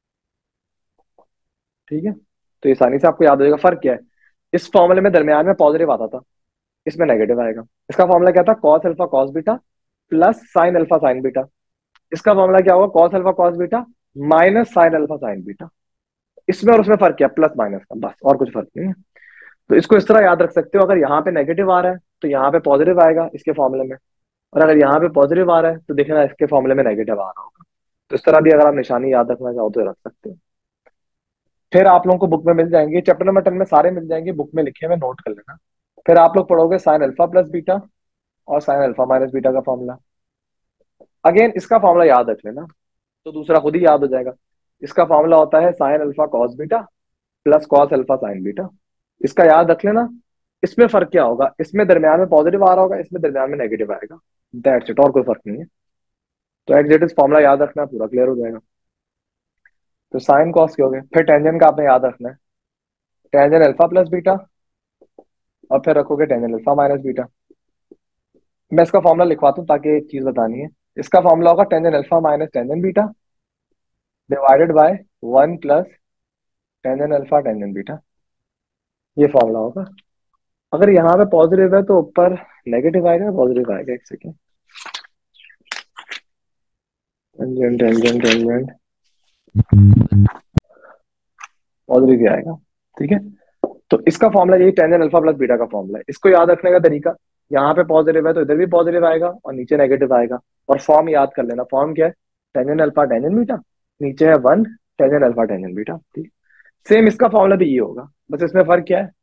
ठीक है, तो ये आसानी से आपको याद हो जाएगा। फर्क क्या है, इस फॉर्मूले में दरमियान में पॉजिटिव आता था, इसमें नेगेटिव आएगा। इसका फॉर्मूला क्या था, cos alpha cos beta plus sine alpha sine beta. इसका फॉर्मूला क्या होगा, cos alpha cos beta minus sine alpha sine beta. इसमें और उसमें फर्क क्या, प्लस माइनस का, बस, और कुछ फर्क नहीं है। तो इसको इस तरह याद रख सकते हो, अगर यहाँ पे नेगेटिव आ रहा है तो यहाँ पे पॉजिटिव आएगा इसके फॉर्मूले में, और अगर यहाँ पे पॉजिटिव आ रहा है तो देखना इसके फॉर्मूले में नेगेटिव आ रहा होगा। तो इस तरह भी अगर आप निशानी याद रखना चाहो तो रख सकते हो। फिर आप लोगों को बुक में मिल जाएंगे, चैप्टर नंबर टेन में सारे मिल जाएंगे, बुक में लिखे हुए नोट कर लेना। फिर आप लोग पढ़ोगे साइन अल्फा प्लस बीटा और साइन अल्फा माइनस बीटा का फॉर्मूला। अगेन इसका फॉर्मूला याद रख लेना तो दूसरा खुद ही याद हो जाएगा। इसका फॉर्मूला होता है sine alpha cos beta plus cos alpha sine beta, इसका याद रख लेना। इसमें फर्क क्या होगा, इसमें दरमियान में पॉजिटिव आ रहा होगा, इसमें दरमियान में नेगेटिव आएगा, दैट्स इट, और कोई फर्क नहीं है। तो एग्जैक्ट फॉर्मूला याद रखना, पूरा क्लियर हो जाएगा। तो साइन कॉस के हो गए, फिर टेंजेंट का आपने याद रखना है, टेंजेंट अल्फा प्लस बीटा, और फिर रखोगे टेंजेंट अल्फा माइनस बीटा। मैं इसका फॉर्मूला लिखवाता हूँ ताकि एक चीज बतानी है। इसका फॉर्मूला होगा tangent alpha minus tangent beta divided by one plus tangent alpha tangent beta, ये फॉर्मूला होगा। अगर यहाँ पे पॉजिटिव है तो ऊपर नेगेटिव आएगा, पॉजिटिव आएगा, एक second, tangent tangent tangent positive ही आएगा। ठीक है, तो इसका फॉर्मूला यही टेंजेंट अल्फा प्लस बीटा का फॉर्मूला है। इसको याद रखने का तरीका, यहाँ पे पॉजिटिव है तो इधर भी पॉजिटिव आएगा और नीचे नेगेटिव आएगा, और फॉर्म याद कर लेना। फॉर्म क्या है, टेंजेंट अल्फा टेंजेंट बीटा, नीचे है one tangent alpha tangent beta. ठीक, सेम इसका फॉर्मूला भी ये होगा, बस इसमें फर्क क्या है,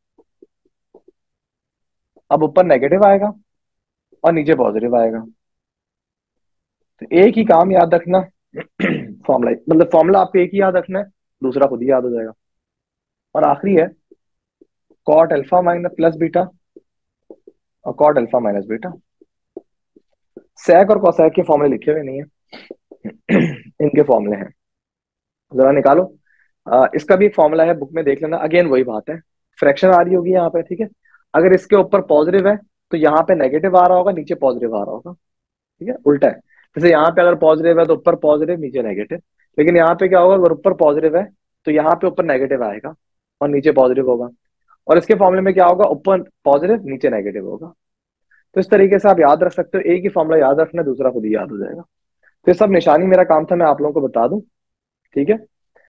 अब ऊपर नेगेटिव आएगा और नीचे पॉजिटिव आएगा। तो एक ही काम याद रखना फॉर्मूला, मतलब फॉर्मूला आपको एक ही याद रखना है, दूसरा खुद ही याद हो जाएगा। और आखिरी है cot alpha minus plus beta और cot alpha minus beta. sec और cosec के फॉर्मूले लिखे हुए नहीं है। इनके फॉर्मूले हैं, जरा निकालो। आ, इसका भी एक फॉर्मूला है, बुक में देख लेना। अगेन वही बात है, फ्रैक्शन आ रही होगी यहाँ पे, ठीक है। अगर इसके ऊपर पॉजिटिव है तो यहाँ पे नेगेटिव आ रहा होगा, नीचे पॉजिटिव आ रहा होगा, ठीक है। उल्टा है, जैसे यहाँ पे अगर पॉजिटिव है तो ऊपर पॉजिटिव नीचे नेगेटिव, लेकिन यहाँ पे क्या होगा, अगर ऊपर पॉजिटिव है तो यहाँ पे ऊपर नेगेटिव आएगा और नीचे पॉजिटिव होगा। और इसके फॉर्मूले में क्या होगा, ऊपर पॉजिटिव नीचे नेगेटिव होगा। तो इस तरीके से आप याद रख सकते हो, एक ही फॉर्मूला याद रखना, दूसरा खुद ही याद हो जाएगा। तो ये सब निशानी मेरा काम था, मैं आप लोगों को बता दूं, ठीक है।